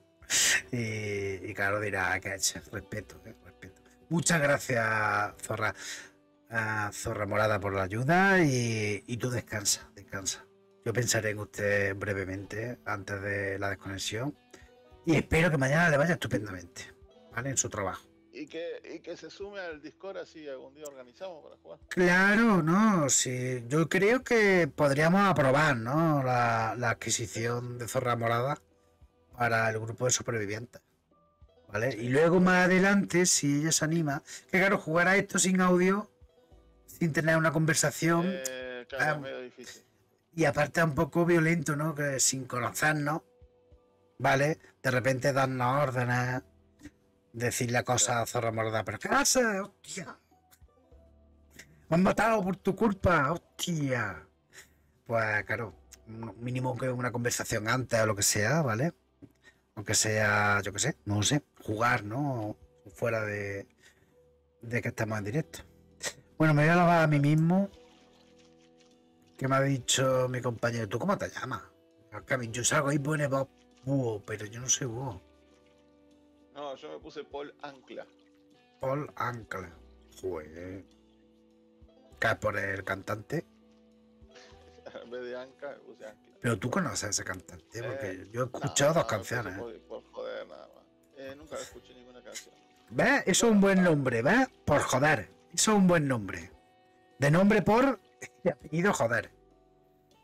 y claro, dirá que es respeto. Muchas gracias, Zorra. Zorra Morada, por la ayuda y tú descansa. Yo pensaré en usted brevemente antes de la desconexión y espero que mañana le vaya estupendamente, ¿vale? En su trabajo. Y que se sume al Discord, así algún día organizamos para jugar. Claro, no, sí. Yo creo que podríamos aprobar, ¿no? La adquisición de Zorra Morada para el grupo de supervivientes, ¿vale? Y luego más adelante, si ella se anima, que claro, jugar a esto sin audio, sin tener una conversación, claro, es medio difícil. Y aparte es un poco violento, ¿no? Que sin conocernos, ¿vale? De repente darnos órdenes, decirle cosas a Zorra Morada, pero ¿qué haces? ¡Hostia! Me han matado por tu culpa, ¡hostia! Pues claro, mínimo que una conversación antes o lo que sea, ¿vale? Aunque sea, yo qué sé, no sé, jugar, ¿no? Fuera de que estemos en directo. Bueno, me voy a lavar a mí mismo. ¿Qué me ha dicho mi compañero? ¿Tú cómo te llamas? Yo salgo ahí y pone búho, pero yo no soy búho. No, yo me puse Paul Ancla. Paul Ancla. Joder. ¿Caes por el cantante? En vez de Anca, me puse Ancla. Pero tú conoces a ese cantante, porque yo he escuchado dos canciones. Por joder, nada más. Nunca escuché ninguna canción. ¿Ves? Eso es un buen nombre, ¿ves? Por joder. Eso es un buen nombre. De nombre por y apellido joder.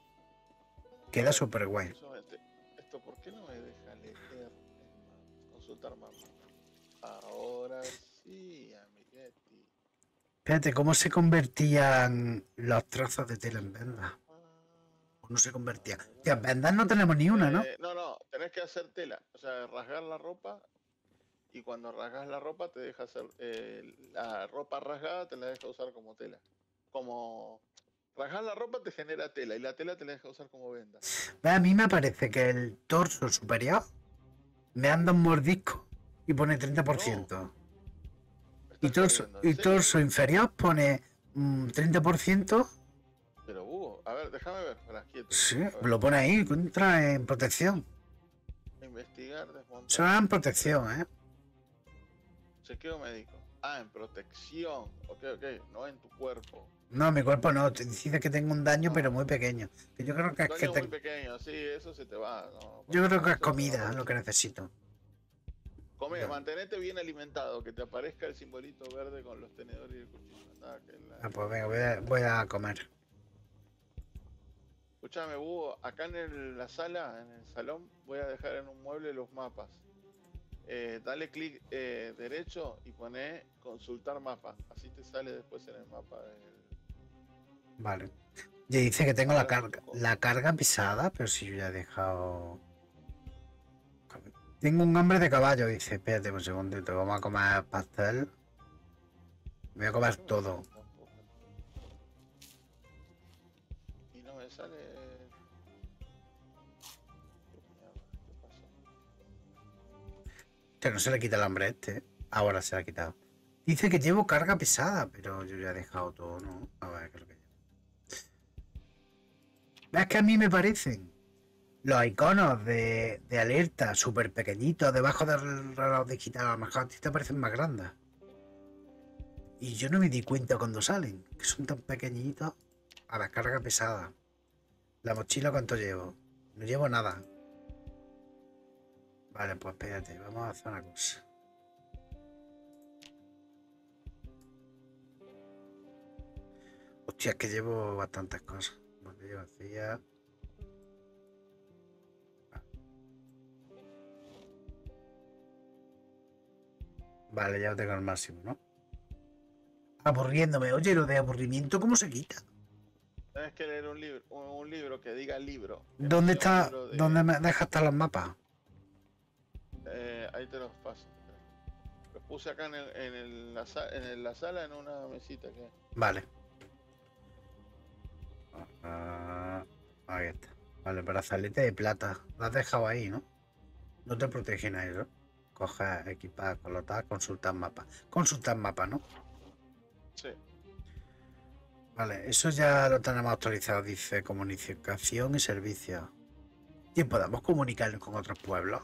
Queda súper guay. Esto, ¿por qué no me deja leer con su consultar mapa. Ahora sí, amiguetti. Espérate, ¿cómo se convertían los trozos de tela en vendas? ¿O no se convertía? Tío, en vendas no tenemos ni una, ¿no? No, tenés que hacer tela. O sea, rasgar la ropa. Y cuando rasgas la ropa te deja hacer... la ropa rasgada te la deja usar como tela. Como... Rasgar la ropa te genera tela y la tela te la deja usar como venda. A mí me parece que el torso superior me anda un mordisco y pone 30%. ¿Me estás jodiendo, en Y serio? torso inferior pone 30%. Pero Hugo, a ver, déjame ver, para quieto. Sí, A ver, lo pone ahí, contra en protección. investigar, desmontar. Eso es en protección, ¿eh? Chequeo médico. Ah, en protección. Ok, no en tu cuerpo. No, mi cuerpo no, te dice que tengo un daño, No. pero muy pequeño. Que yo creo que es que Daño muy pequeño, sí, eso se te va. No, yo creo que es eso comida no. lo que necesito. Come, Ya. mantenete bien alimentado, que te aparezca el simbolito verde con los tenedores y el cuchillo. Nada, que Ah, pues venga, voy a comer. Escuchame, Hugo, acá en la sala, en el salón, voy a dejar en un mueble los mapas. Dale clic derecho y poné consultar mapa. Así te sale después en el mapa. Vale. Y dice que tengo Ahora te tocó. la carga pisada, pero si yo ya he dejado. Tengo un hambre de caballo, dice. Espérate un segundito, vamos a comer pastel. Voy a comer todo. Y no me sale. ¿Qué pasó? Que no se le quita el hambre a este. Ahora se le ha quitado. Dice que llevo carga pesada, pero yo ya he dejado todo, ¿no? A ver, ¿qué es lo que llevo? Es que a mí me parecen los iconos de alerta súper pequeñitos debajo del reloj digital. A lo mejor a ti te parecen más grandes. Y yo no me di cuenta cuando salen, que son tan pequeñitos. A la carga pesada. La mochila, ¿cuánto llevo? No llevo nada. Vale, pues espérate, vamos a hacer una cosa. Hostia, es que llevo bastantes cosas. Botella vacía. Vale, ya lo tengo al máximo, ¿no? Aburriéndome. Oye, lo de aburrimiento, ¿cómo se quita? Tenés que leer un libro que diga libro. Que ¿Dónde no sea un está? libro de- ¿Dónde me dejas estar los mapas? Ahí te los paso. Los puse acá en la sala en una mesita que. Vale. Ahí está. Vale, brazalete de plata. Lo has dejado ahí, ¿no? No te protege nadie, ¿no? Coger, equipar, colocar, consultar mapa. Consultar mapa, ¿no? Sí. Vale, eso ya lo tenemos actualizado. Dice comunicación y servicios. ¿Y podemos comunicarnos con otros pueblos?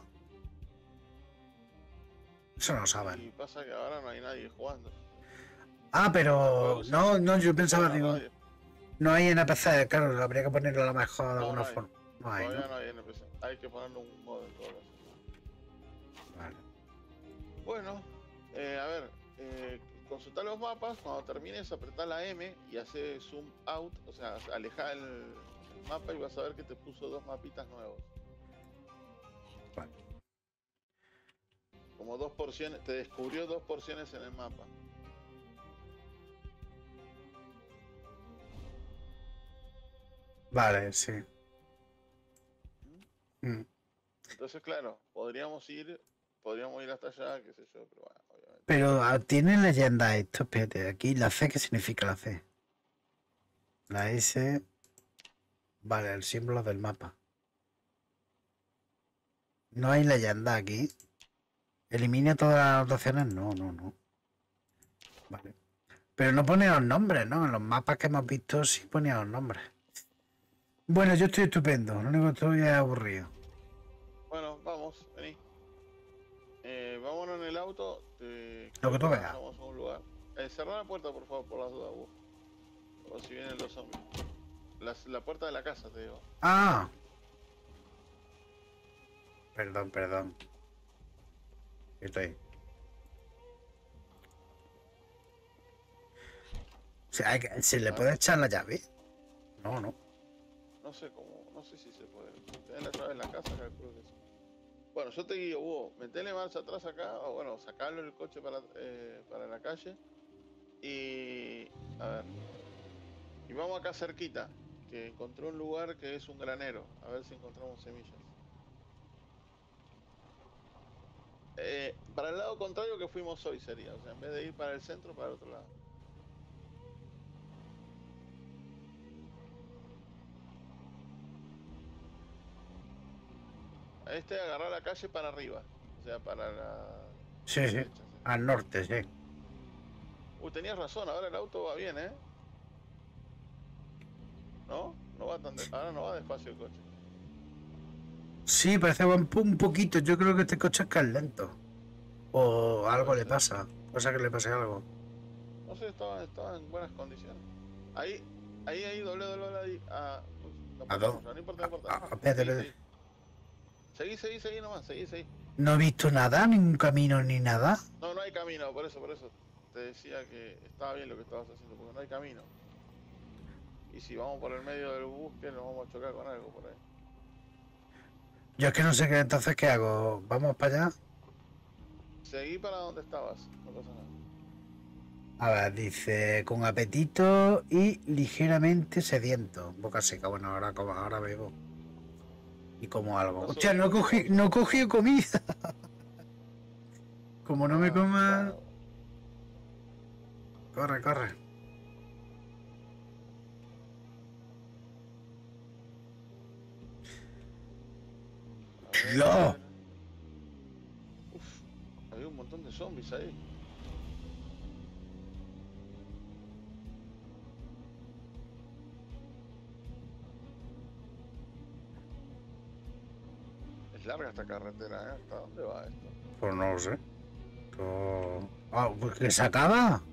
Eso no lo saben. Y pasa que ahora no hay nadie jugando. Ah, pero no, yo pensaba, No, digo, nadie. no hay NPC, claro, habría que ponerlo a lo mejor de No, alguna no hay. forma. No hay, Todavía ¿no? no hay NPC. Hay que ponerle un modo en todo caso. Vale. Bueno, a ver, consultar los mapas. Cuando termines, apretá la M y hace zoom out. O sea, aleja el mapa y vas a ver que te puso dos mapitas nuevos. Vale. Como 2 porciones, te descubrió 2 porciones en el mapa. Vale, sí. Mm. Entonces, claro, podríamos ir hasta allá, qué sé yo, pero bueno, obviamente. Pero tiene leyenda esto, espérate, aquí la C, ¿qué significa la C? La S. Vale, el símbolo del mapa. No hay leyenda aquí. ¿Elimina todas las anotaciones? No. Vale. Pero no pone los nombres, ¿no? En los mapas que hemos visto sí ponía los nombres. Bueno, yo estoy estupendo. Lo único que estoy es aburrido. Bueno, vamos, vení. Vámonos en el auto. Lo que tú veas. Vamos a un lugar. Cerrá la puerta, por favor, por las dudas, Hugo. Por si vienen los zombies. La puerta de la casa, te digo. Ah. Perdón. Estoy. O sea, ¿se le puede echar la llave? No. No sé cómo, no sé si se puede. ¿Tenés la llave en la casa? Calculo que sí. Bueno, yo te guío, vos. Metele marcha atrás acá, o bueno, sacarlo el coche para la calle. Y. A ver. Y vamos acá cerquita, que encontré un lugar que es un granero. A ver si encontramos semillas. Para el lado contrario que fuimos hoy sería. O sea, en vez de ir para el centro, para el otro lado. Agarrar la calle para arriba. O sea, para la Sí, sí. derecha. Sí. Al norte, sí. Tenías razón, ahora el auto va bien, ¿eh? ¿No? No va ahora no va despacio el coche. Sí, parece que va un poquito. Yo creo que este coche es que es lento. O algo Puede le ser. pasa. Puede ser que le pase algo. No sé, estaba en buenas condiciones. Ahí, doble, ahí. Ah, uy, no ¿A pasamos dónde? ya, no importa, no importa. Espérate, Seguí, espérate. seguí. Seguí nomás, seguí. No he visto nada, ningún camino ni nada. No, no hay camino, por eso te decía que estaba bien lo que estabas haciendo, porque no hay camino. Y si vamos por el medio del bosque, nos vamos a chocar con algo por ahí. Yo es que no sé qué, entonces, ¿qué hago? ¿Vamos para allá? Seguí para donde estabas, no pasa nada. A ver, dice, con apetito y ligeramente sediento. Boca seca, bueno, ahora bebo. Y como algo. Pasó Hostia, bien, vamos. no cogí comida. Como no me coma... Bueno, Corre, corre. a ¡Dios! ver. Uf, había un montón de zombies ahí. Es larga esta carretera, ¿eh? ¿Hasta dónde va esto? Pues no lo sé. Ah, pues que se acaba.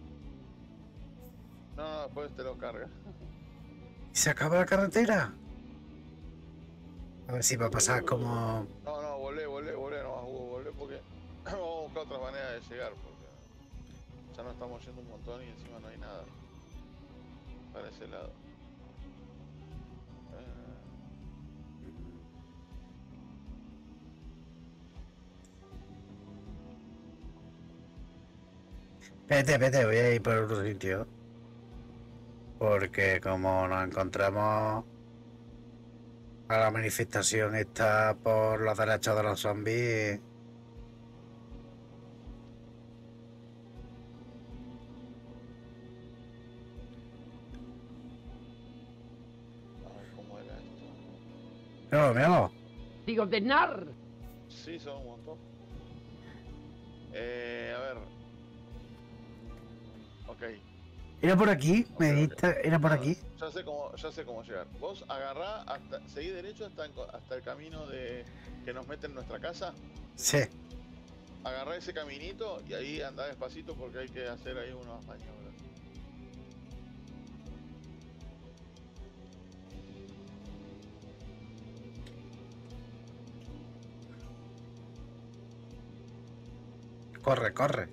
No, después te lo carga. ¿Se acaba la carretera? A ver si va a pasar como... No, volé nomás, Hugo, volé porque vamos a buscar otra manera de llegar, porque ya no estamos yendo un montón y encima no hay nada para ese lado. Vete, voy a ir por otro sitio. Porque como nos encontramos a la manifestación está por los derechos de los zombies. A ver cómo era esto. Míralo. Digo, de nar. Sí, son un montón. A ver. Ok. Era por aquí, me Ok. diste, era por No, aquí. ya sé cómo llegar. Vos agarrá seguí derecho hasta el camino que nos mete en nuestra casa. Sí. Agarrá ese caminito y ahí andá despacito porque hay que hacer ahí unas maniobras. Corre.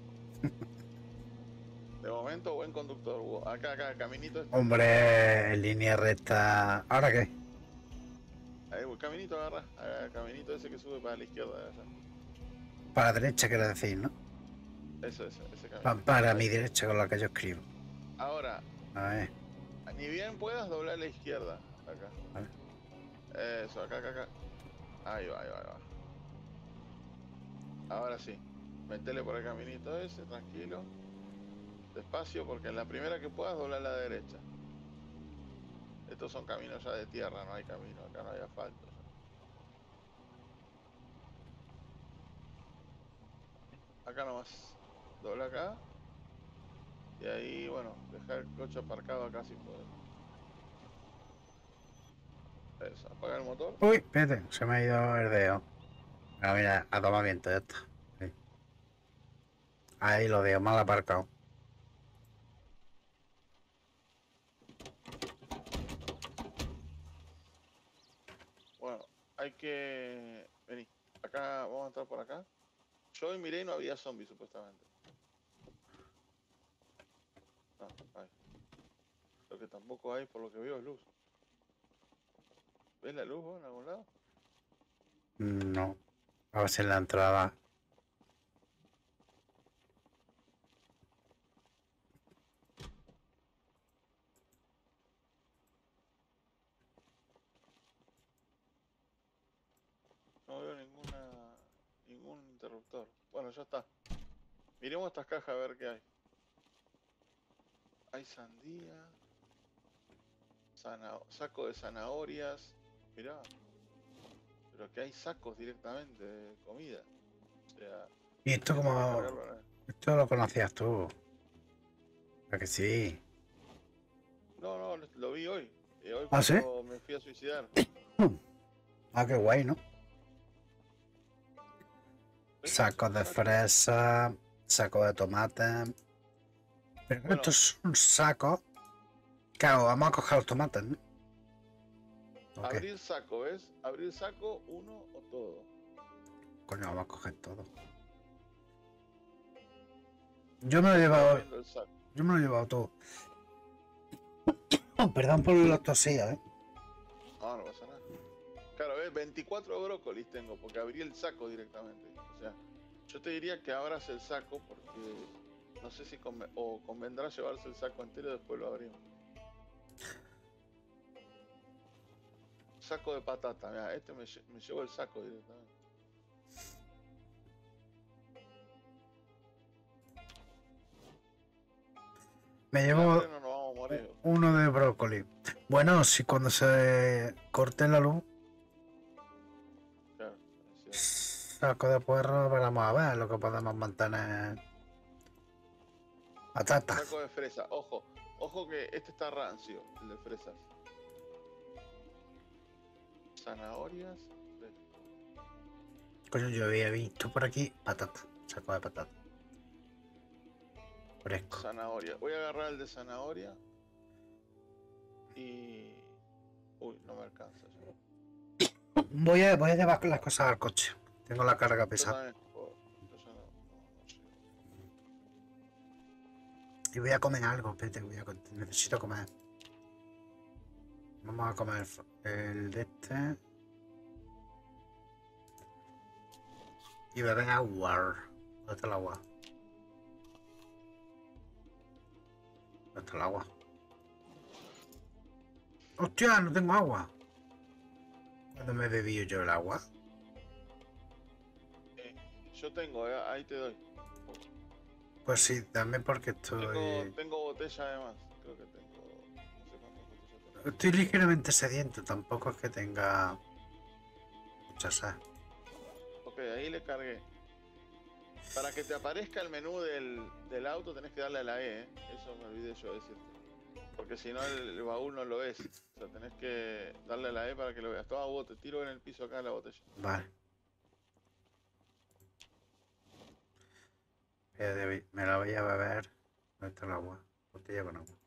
De momento, buen conductor, Hugo. Acá, el caminito este. Hombre, en línea recta. ¿Ahora qué? Ahí, el caminito agarra. El caminito ese que sube para la izquierda de allá. Para la derecha, quiero decir, ¿no? Ese camino. Para Ahí. mi derecha, con la que yo escribo. Ahora, A ver. ni bien puedas doblar a la izquierda. Acá. Vale. Eso, acá. Ahí va. Ahora sí. Metele por el caminito ese, tranquilo. Despacio, porque en la primera que puedas doblar a la derecha. Estos son caminos ya de tierra, no hay camino, acá no hay asfalto. Ya. Acá nomás. Dobla acá. Y ahí, bueno, dejar el coche aparcado acá si puedes. Eso, apaga el motor. Uy, espérate, se me ha ido el dedo. Ah, mira, a tomar viento, ya está. Sí. Ahí lo dejo, mal aparcado. Bueno, hay que... Vení, acá, vamos a entrar por acá. Yo miré y no había zombies supuestamente. No, hay. Lo que tampoco hay, por lo que veo, es luz. ¿Ves la luz vos en algún lado? No. A ver si en la entrada. No veo ningún interruptor. Bueno, ya está. Miremos estas cajas a ver qué hay. Hay sandía. Saco de zanahorias. Mirá. Pero que hay sacos directamente de comida. O sea, Y esto tengo que como. cargarlo, ¿no? Esto lo conocías tú. ¿A que sí? No, lo vi hoy. Hoy ¿Ah, sí? cuando me fui a suicidar. Ah, qué guay, ¿no? ¿Ves? Sacos de fresa, saco de tomate. Pero Bueno. estos son sacos. Claro, vamos a coger los tomates, ¿no? ¿O Abrir saco, ¿ves? Abrir saco, uno o todo. Coño, vamos a coger todo. Yo me lo he llevado. Abriendo el saco. Yo me lo he llevado todo. Perdón por la tosía, ¿eh? No pasa nada. Claro, ¿ves? 24 brócolis tengo porque abrí el saco directamente. O sea, yo te diría que abras el saco porque no sé si convendrá llevarse el saco entero y después lo abrimos. Saco de patata, mira, me llevo el saco directamente. Me llevo No nos vamos a morir. uno de brócoli. Bueno, si cuando se corte la luz, Claro, es cierto. saco de puerro, vamos a ver lo que podemos mantener. Patata. Saco de fresa, ojo que este está rancio, el de fresas. Zanahorias. Coño, yo había visto por aquí patata. Saco de patata. Fresco. Zanahoria. Voy a agarrar el de zanahoria. Y... Uy, no me alcanza ya. Voy a llevar las cosas al coche. Tengo la carga Yo pesada. también. Yo ya no llego. Y voy a comer algo. Espérate, necesito comer. Vamos a comer el de este. Y beber agua. ¿Dónde está el agua? ¿Dónde está el agua? ¡Hostia! No tengo agua. ¿Cuándo me he bebido yo el agua? Yo tengo, ahí te doy. Pues sí, dame porque estoy... Tengo botella además. Creo que tengo... No sé cuántas botellas tengo. Estoy ligeramente sediento. Tampoco es que tenga... mucha sed. Ok, ahí le cargué. Para que te aparezca el menú del auto tenés que darle a la E, ¿eh? Eso me olvidé yo de decirte. Porque si no el baúl no lo ves. O sea, tenés que darle a la E para que lo veas. Toma vos, te tiro en el piso acá la botella. Vale. Me la voy a beber. ¿Dónde está el agua? Botella con agua.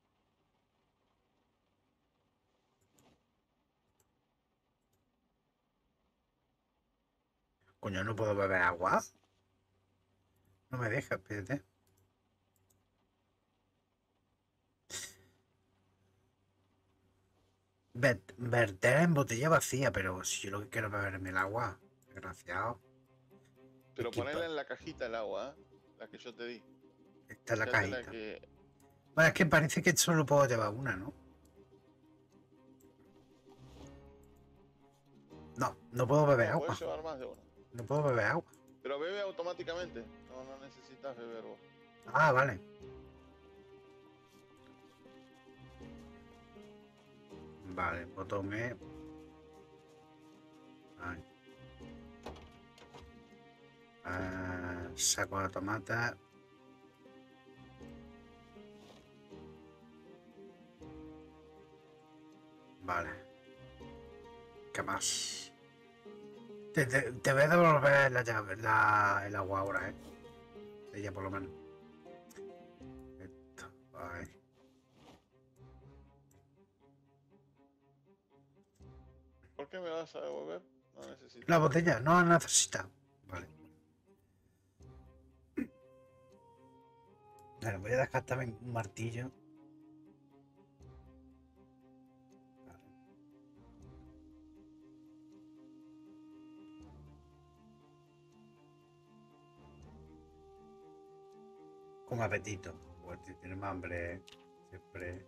Coño, ¿no puedo beber agua? No me deja, espérate. Verter en botella vacía, pero si yo lo que quiero es beberme el agua. Desgraciado. Pero Es que ponela en la cajita el agua, ¿eh? La que yo te di. Está en la Fíjate cajita. que... Bueno, es que parece que solo puedo llevar una, ¿no? No, no puedo beber No, agua. podés llevar más de una. No puedo beber agua. Pero bebe automáticamente. No necesitas beber vos. Ah, vale. Vale, botón E. Ahí. Saco de tomate. Vale. ¿Qué más? Te voy a devolver la llave, el agua ahora, ¿eh? Ella por lo menos. Esto, ahí. ¿Por qué me vas a devolver? No necesito. La botella, no la necesita. Vale. Vale, voy a dejar también un martillo. Vale. con apetito. Pues tienes más hambre, siempre.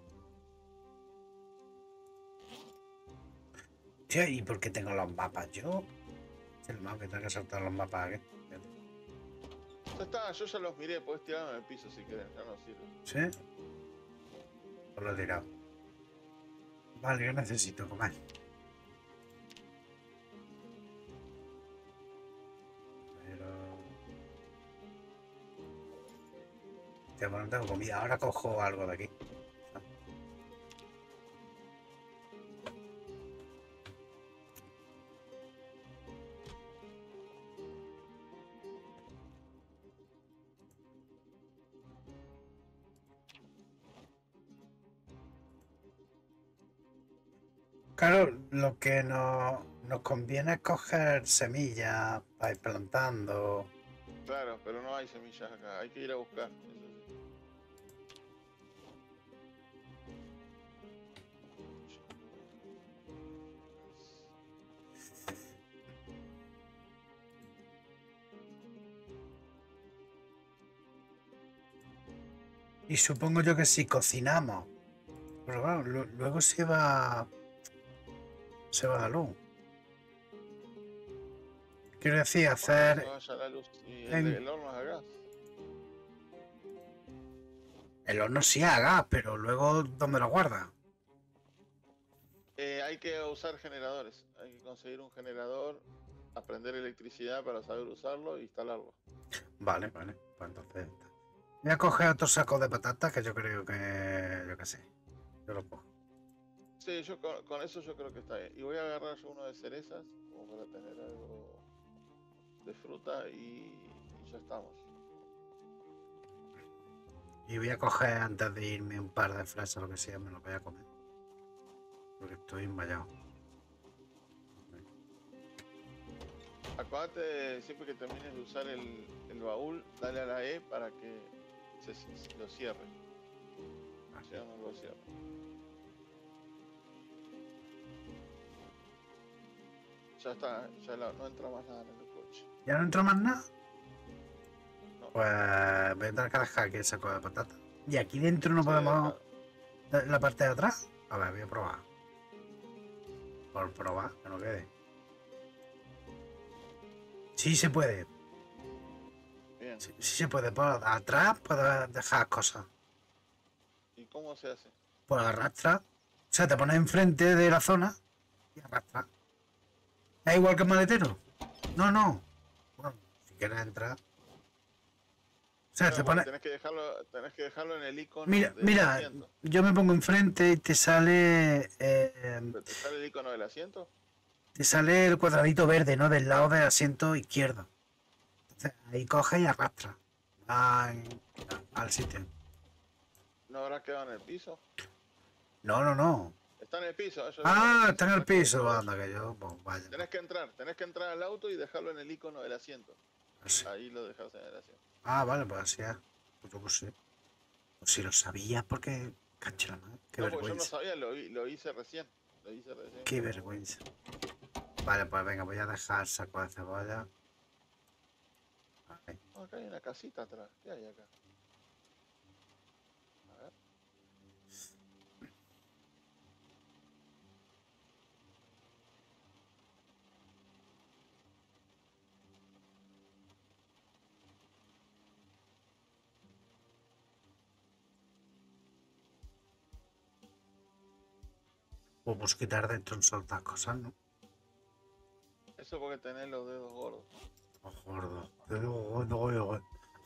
Tío, ¿y por qué tengo los mapas yo? El mapa que tengo que saltar los mapas aquí. Ya está, yo ya los miré, podés tirarme en el piso si querés, ya no sirve. ¿Sí? Pues lo he tirado. Vale, yo necesito comer. Pero... Tío, pues no tengo comida. Ahora cojo algo de aquí. Claro, lo que nos conviene es coger semillas para ir plantando. Claro, pero no hay semillas acá, hay que ir a buscar. Eso sí. Y supongo yo que si cocinamos. Pero claro, luego se va la luz. Quiero decir, Cuando se hacer vaya la luz y en- el horno es a gas. el horno sí a gas, pero luego ¿dónde lo guarda? Hay que usar generadores, hay que conseguir un generador, aprender electricidad para saber usarlo e instalarlo. Vale, vale. Pues entonces está. Voy a coger otro saco de patatas que yo creo que... Yo qué sé. Yo lo cojo. Sí, yo con eso yo creo que está bien. Y voy a agarrar yo uno de cerezas, como para tener algo de fruta y ya estamos. Y voy a coger antes de irme un par de fresas o lo que sea, me lo voy a comer. Porque estoy envallado. Acuérdate, siempre que termines de usar el baúl, dale a la E para que lo cierre. Si no, no lo cierra. Ya está, ya no entra más nada en el coche. ¿Ya no entro más nada? No. Pues voy a tener que dejar aquí el saco de patatas. Y aquí dentro no Sí, podemos... ¿La parte de atrás? A ver, voy a probar. Por probar, que no quede. Sí se puede. bien. Sí se puede. Por atrás puedes dejar cosas. ¿Y cómo se hace? Pues arrastra. O sea, te pones enfrente de la zona y arrastra. ¿Es igual que el maletero? No, no. Bueno, si quieres entrar. O sea, Claro, te porque pones... tenés que dejarlo en el icono Mira, del mira, asiento. yo me pongo enfrente y te sale... ¿Pero ¿Te sale el icono del asiento? te sale el cuadradito verde, ¿no? Del lado del asiento izquierdo. Entonces, ahí coge y arrastra. Al sitio. ¿No habrá quedado en el piso? No, no, no. Está en el piso. Está en el piso. Anda, que yo, pues vaya. Tenés que entrar al auto y dejarlo en el icono del asiento. Así. Ahí lo dejas en el asiento. Vale, pues así es. Pues yo pues sí. Pues si lo sabías, porque... Cacha la madre. Qué No, porque yo no vergüenza. sabía, lo hice recién. Qué vergüenza. Vale, pues venga, voy a dejar saco de cebolla. Ahí. No, acá hay una casita atrás. ¿Qué hay acá? A ver. Pues quitar dentro un soltar cosas, ¿no? Eso porque tenés los dedos gordos. Oh, gordo. Te digo gordo, gordo.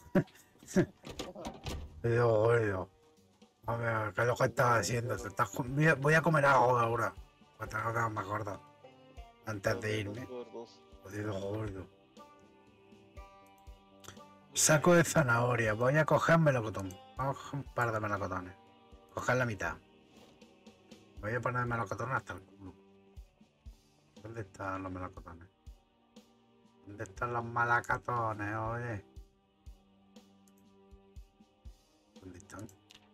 Te digo gordo. A ver, ¿qué es lo que estás haciendo? Voy a comer algo ahora. Para tener que quedar más gordo. Antes Los de dedos irme. gordos. Te digo gordo. Saco de zanahoria. Voy a coger melocotón. Vamos a coger un par de melocotones. Coger la mitad. Voy a poner melocotones hasta el culo. ¿Dónde están los melocotones? ¿Dónde están los malacatones, oye? ¿Dónde están?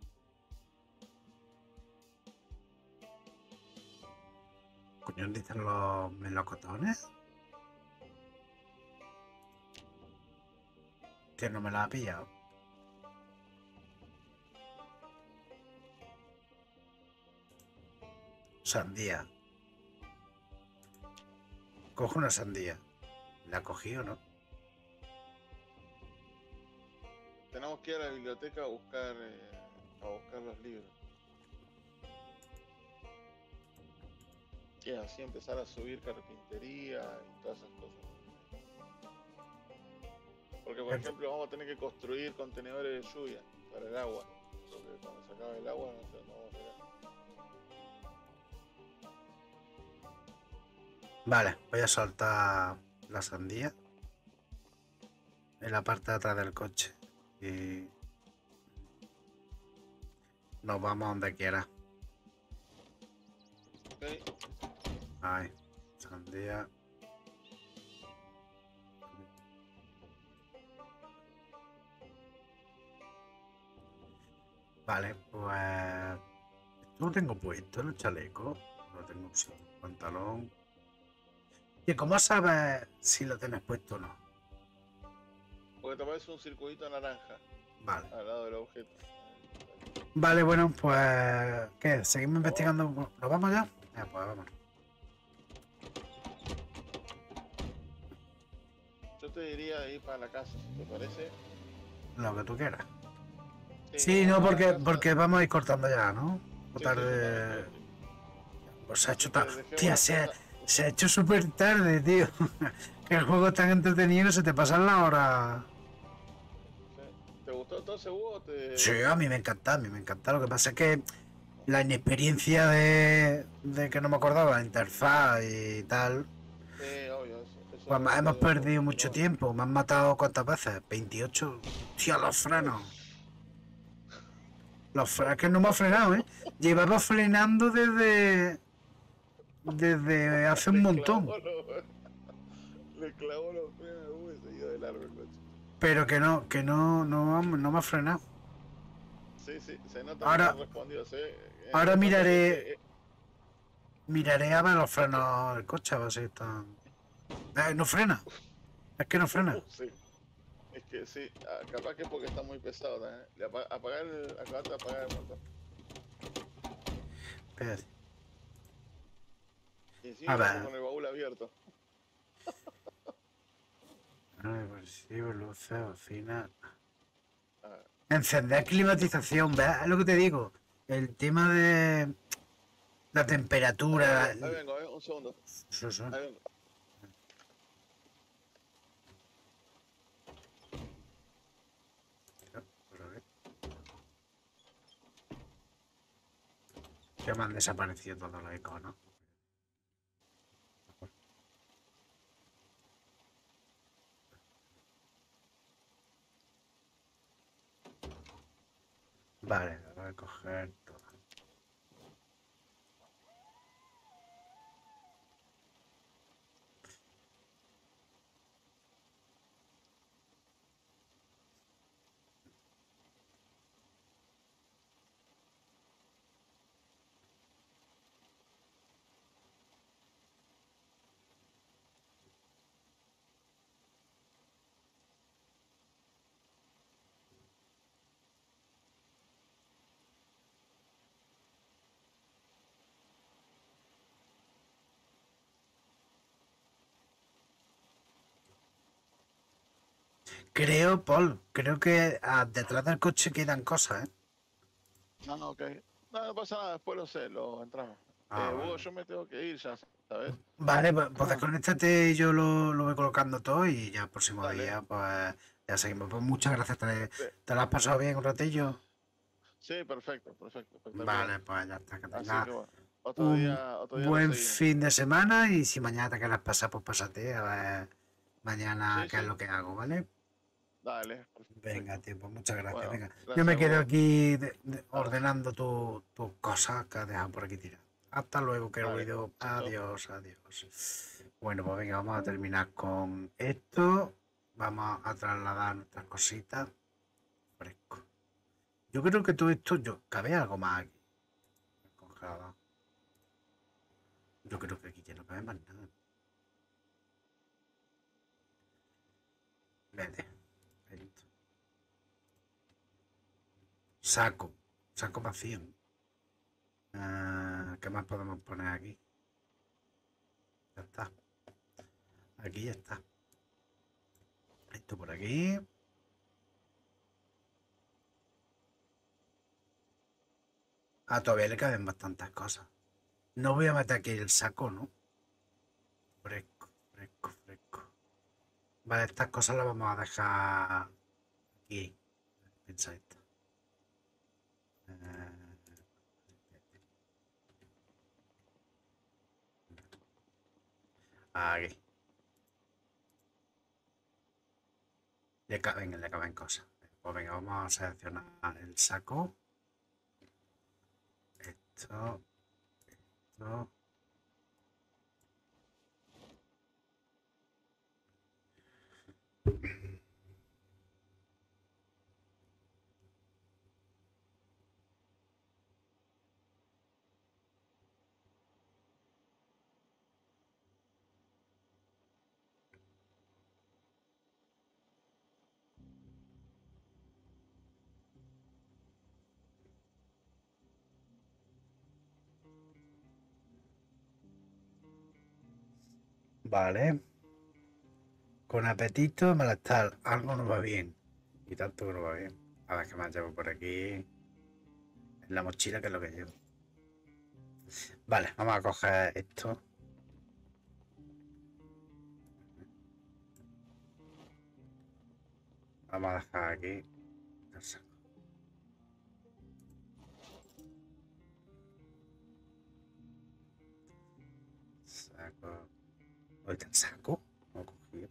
Coño, ¿dónde están los melocotones? Que no me la ha pillado. Sandía. Cojo una sandía. ¿La cogí o no? Tenemos que ir a la biblioteca a buscar los libros. Y así empezar a subir carpintería y todas esas cosas. Porque por ejemplo vamos a tener que construir contenedores de lluvia para el agua. Porque cuando se acabe el agua no vamos a llegar. Vale, voy a soltar la sandía en la parte de atrás del coche y nos vamos donde quiera. Okay. Ay, sandía. Vale, pues esto lo tengo puesto, el chaleco. Lo tengo opción. Pantalón. ¿Y cómo sabes si lo tienes puesto o no? Porque te aparece un circulito naranja Vale. al lado del objeto. Vale, bueno, pues ¿qué? ¿Seguimos investigando? ¿Nos vamos ya? Pues vamos. Yo te diría ir para la casa, ¿te parece? Lo que tú quieras. Sí, Sí, no, vamos para la casa. porque vamos a ir cortando ya, ¿no? Sí, Tarde. sí, Pues se ha hecho así que tarde. dejemos Tía, la se cosa. ha hecho súper tarde, tío. Que el juego es tan entretenido, se te pasan la hora. Sí. ¿Te gustó entonces, Hugo? Sí, a mí me encanta, a mí me encanta. Lo que pasa es que la inexperiencia de que no me acordaba la interfaz y tal. Sí, obvio, eso Pues hemos es perdido mucho tiempo. Me han matado ¿cuántas veces? 28. Tío, los frenos. Los frenos, que no me ha frenado, ¿eh? Llevaba frenando desde hace un montón. Le clavó los frenos a Hugo y se iba del árbol, coche. Pero no me ha frenado. Sí, se nota Ahora- que no respondió. ahora miraré- Es Miraré a ver los frenos del coche, a ver si están. No frena. Es que no frena. sí. Es que sí, capaz que es porque está muy pesado también. Acabate de apagar el motor. Espérate. Y encima A ver. vamos con el baúl abierto. Reversible, luces, bocina. A ver, Encender climatización, ¿ves? Es lo que te digo. El tema de la temperatura. ahí vengo, un segundo. Sí, sí. Ahí vengo. Pues a ver. Ya me han desaparecido todos los iconos. Vale, voy a coger todo. Creo que detrás del coche quedan cosas, ¿eh? No, ok. No pasa nada, después lo entramos. Ah, Hugo, vale. yo me tengo que ir ya, ¿sabes? Vale, pues desconéctate y yo lo voy colocando todo y ya el próximo Dale. día pues ya seguimos. Pues muchas gracias, Sí. ¿te lo has pasado bien un ratillo? Sí, perfecto. Espectacular. Vale, pues ya está, que Así tengas que bueno, un otro día lo buen seguimos. fin de semana y si mañana te quieres pasar, pues pásate a ver mañana Sí, qué es sí. lo que hago, ¿vale? Dale. Venga, tío, pues muchas gracias. Bueno, Venga, yo gracias, me quedo Hugo. aquí ordenando tus cosas que has dejado por aquí tiradas. Hasta luego, Dale. querido. Chao, chao. Adiós, adiós. Bueno, pues venga, vamos a terminar con esto. Vamos a trasladar nuestras cositas. Fresco. Yo creo que todo esto, cabe algo más aquí. Congelado. Yo creo que aquí ya no cabe más nada. Vete. Listo. Saco vacío. ¿qué más podemos poner aquí? Ya está. Aquí ya está. Esto por aquí. Ah, todavía le caben bastantes cosas. No voy a meter aquí el saco, ¿no? Fresco, fresco, fresco. Vale, estas cosas las vamos a dejar aquí. Piensa esto. Aquí. Le caben cosas. Pues venga, vamos a seleccionar el saco. Esto. Esto. Vale. Con apetito, malestar. Algo no va bien. Y tanto que no va bien. A ver qué más llevo por aquí. En la mochila, que es lo que llevo. Vale, vamos a coger esto. Vamos a dejar aquí. El saco. Saco. ¿Dónde está el saco? No cogí.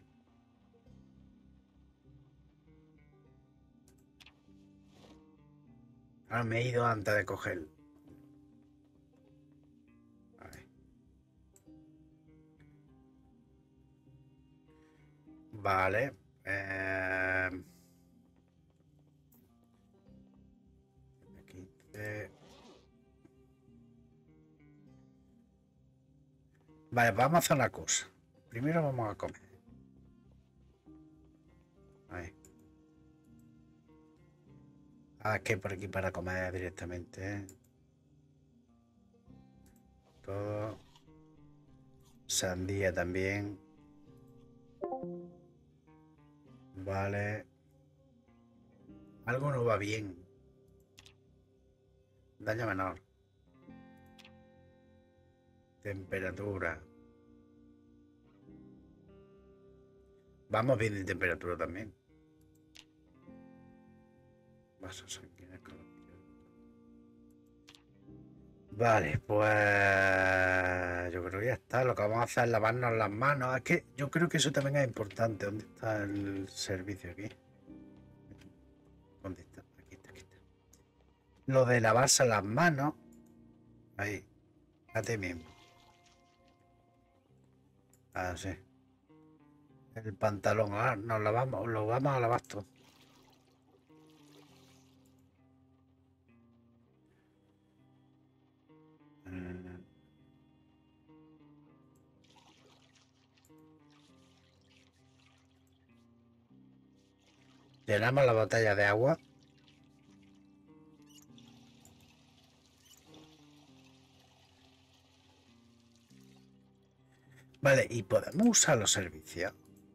Ahora me he ido antes de cogerlo. Vale. 15. Vale, vamos a hacer una cosa. Primero vamos a comer. Ahí. Ah, es que por aquí para comer directamente. Todo. Sandía también. Vale. Algo no va bien. Daño menor. Temperatura. Vamos bien de temperatura también. Vasos sanguíneos. Vale, pues yo creo que ya está. Lo que vamos a hacer es lavarnos las manos. Es que yo creo que eso también es importante. ¿Dónde está el servicio aquí? ¿Dónde está? Aquí está, aquí está. Lo de lavarse las manos. Ahí. A ti mismo. Ah, sí. El pantalón. Ah, nos lavamos, lo vamos a lavar todo. Llenamos la botella de agua. Vale, y podemos usar los servicios.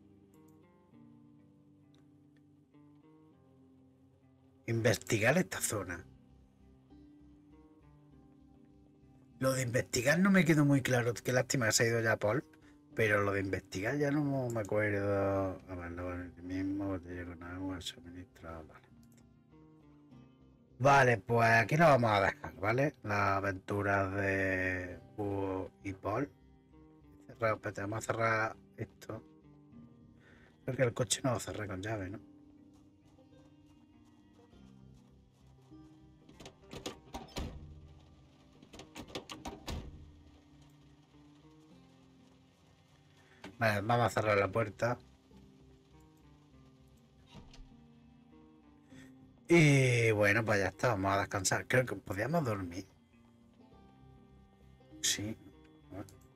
Investigar esta zona. Lo de investigar no me quedó muy claro. Qué lástima que se ha ido ya Paul. Pero lo de investigar ya no me acuerdo. A ver, el mismo, botella con agua, suministrado. Vale. Vale, pues aquí lo vamos a dejar, ¿vale? Las aventuras de Búho y Paul. Vamos a cerrar esto. Creo que el coche no lo cerré con llave, ¿no? Vale, vamos a cerrar la puerta. Y bueno, pues ya está, vamos a descansar. Creo que podíamos dormir. Sí.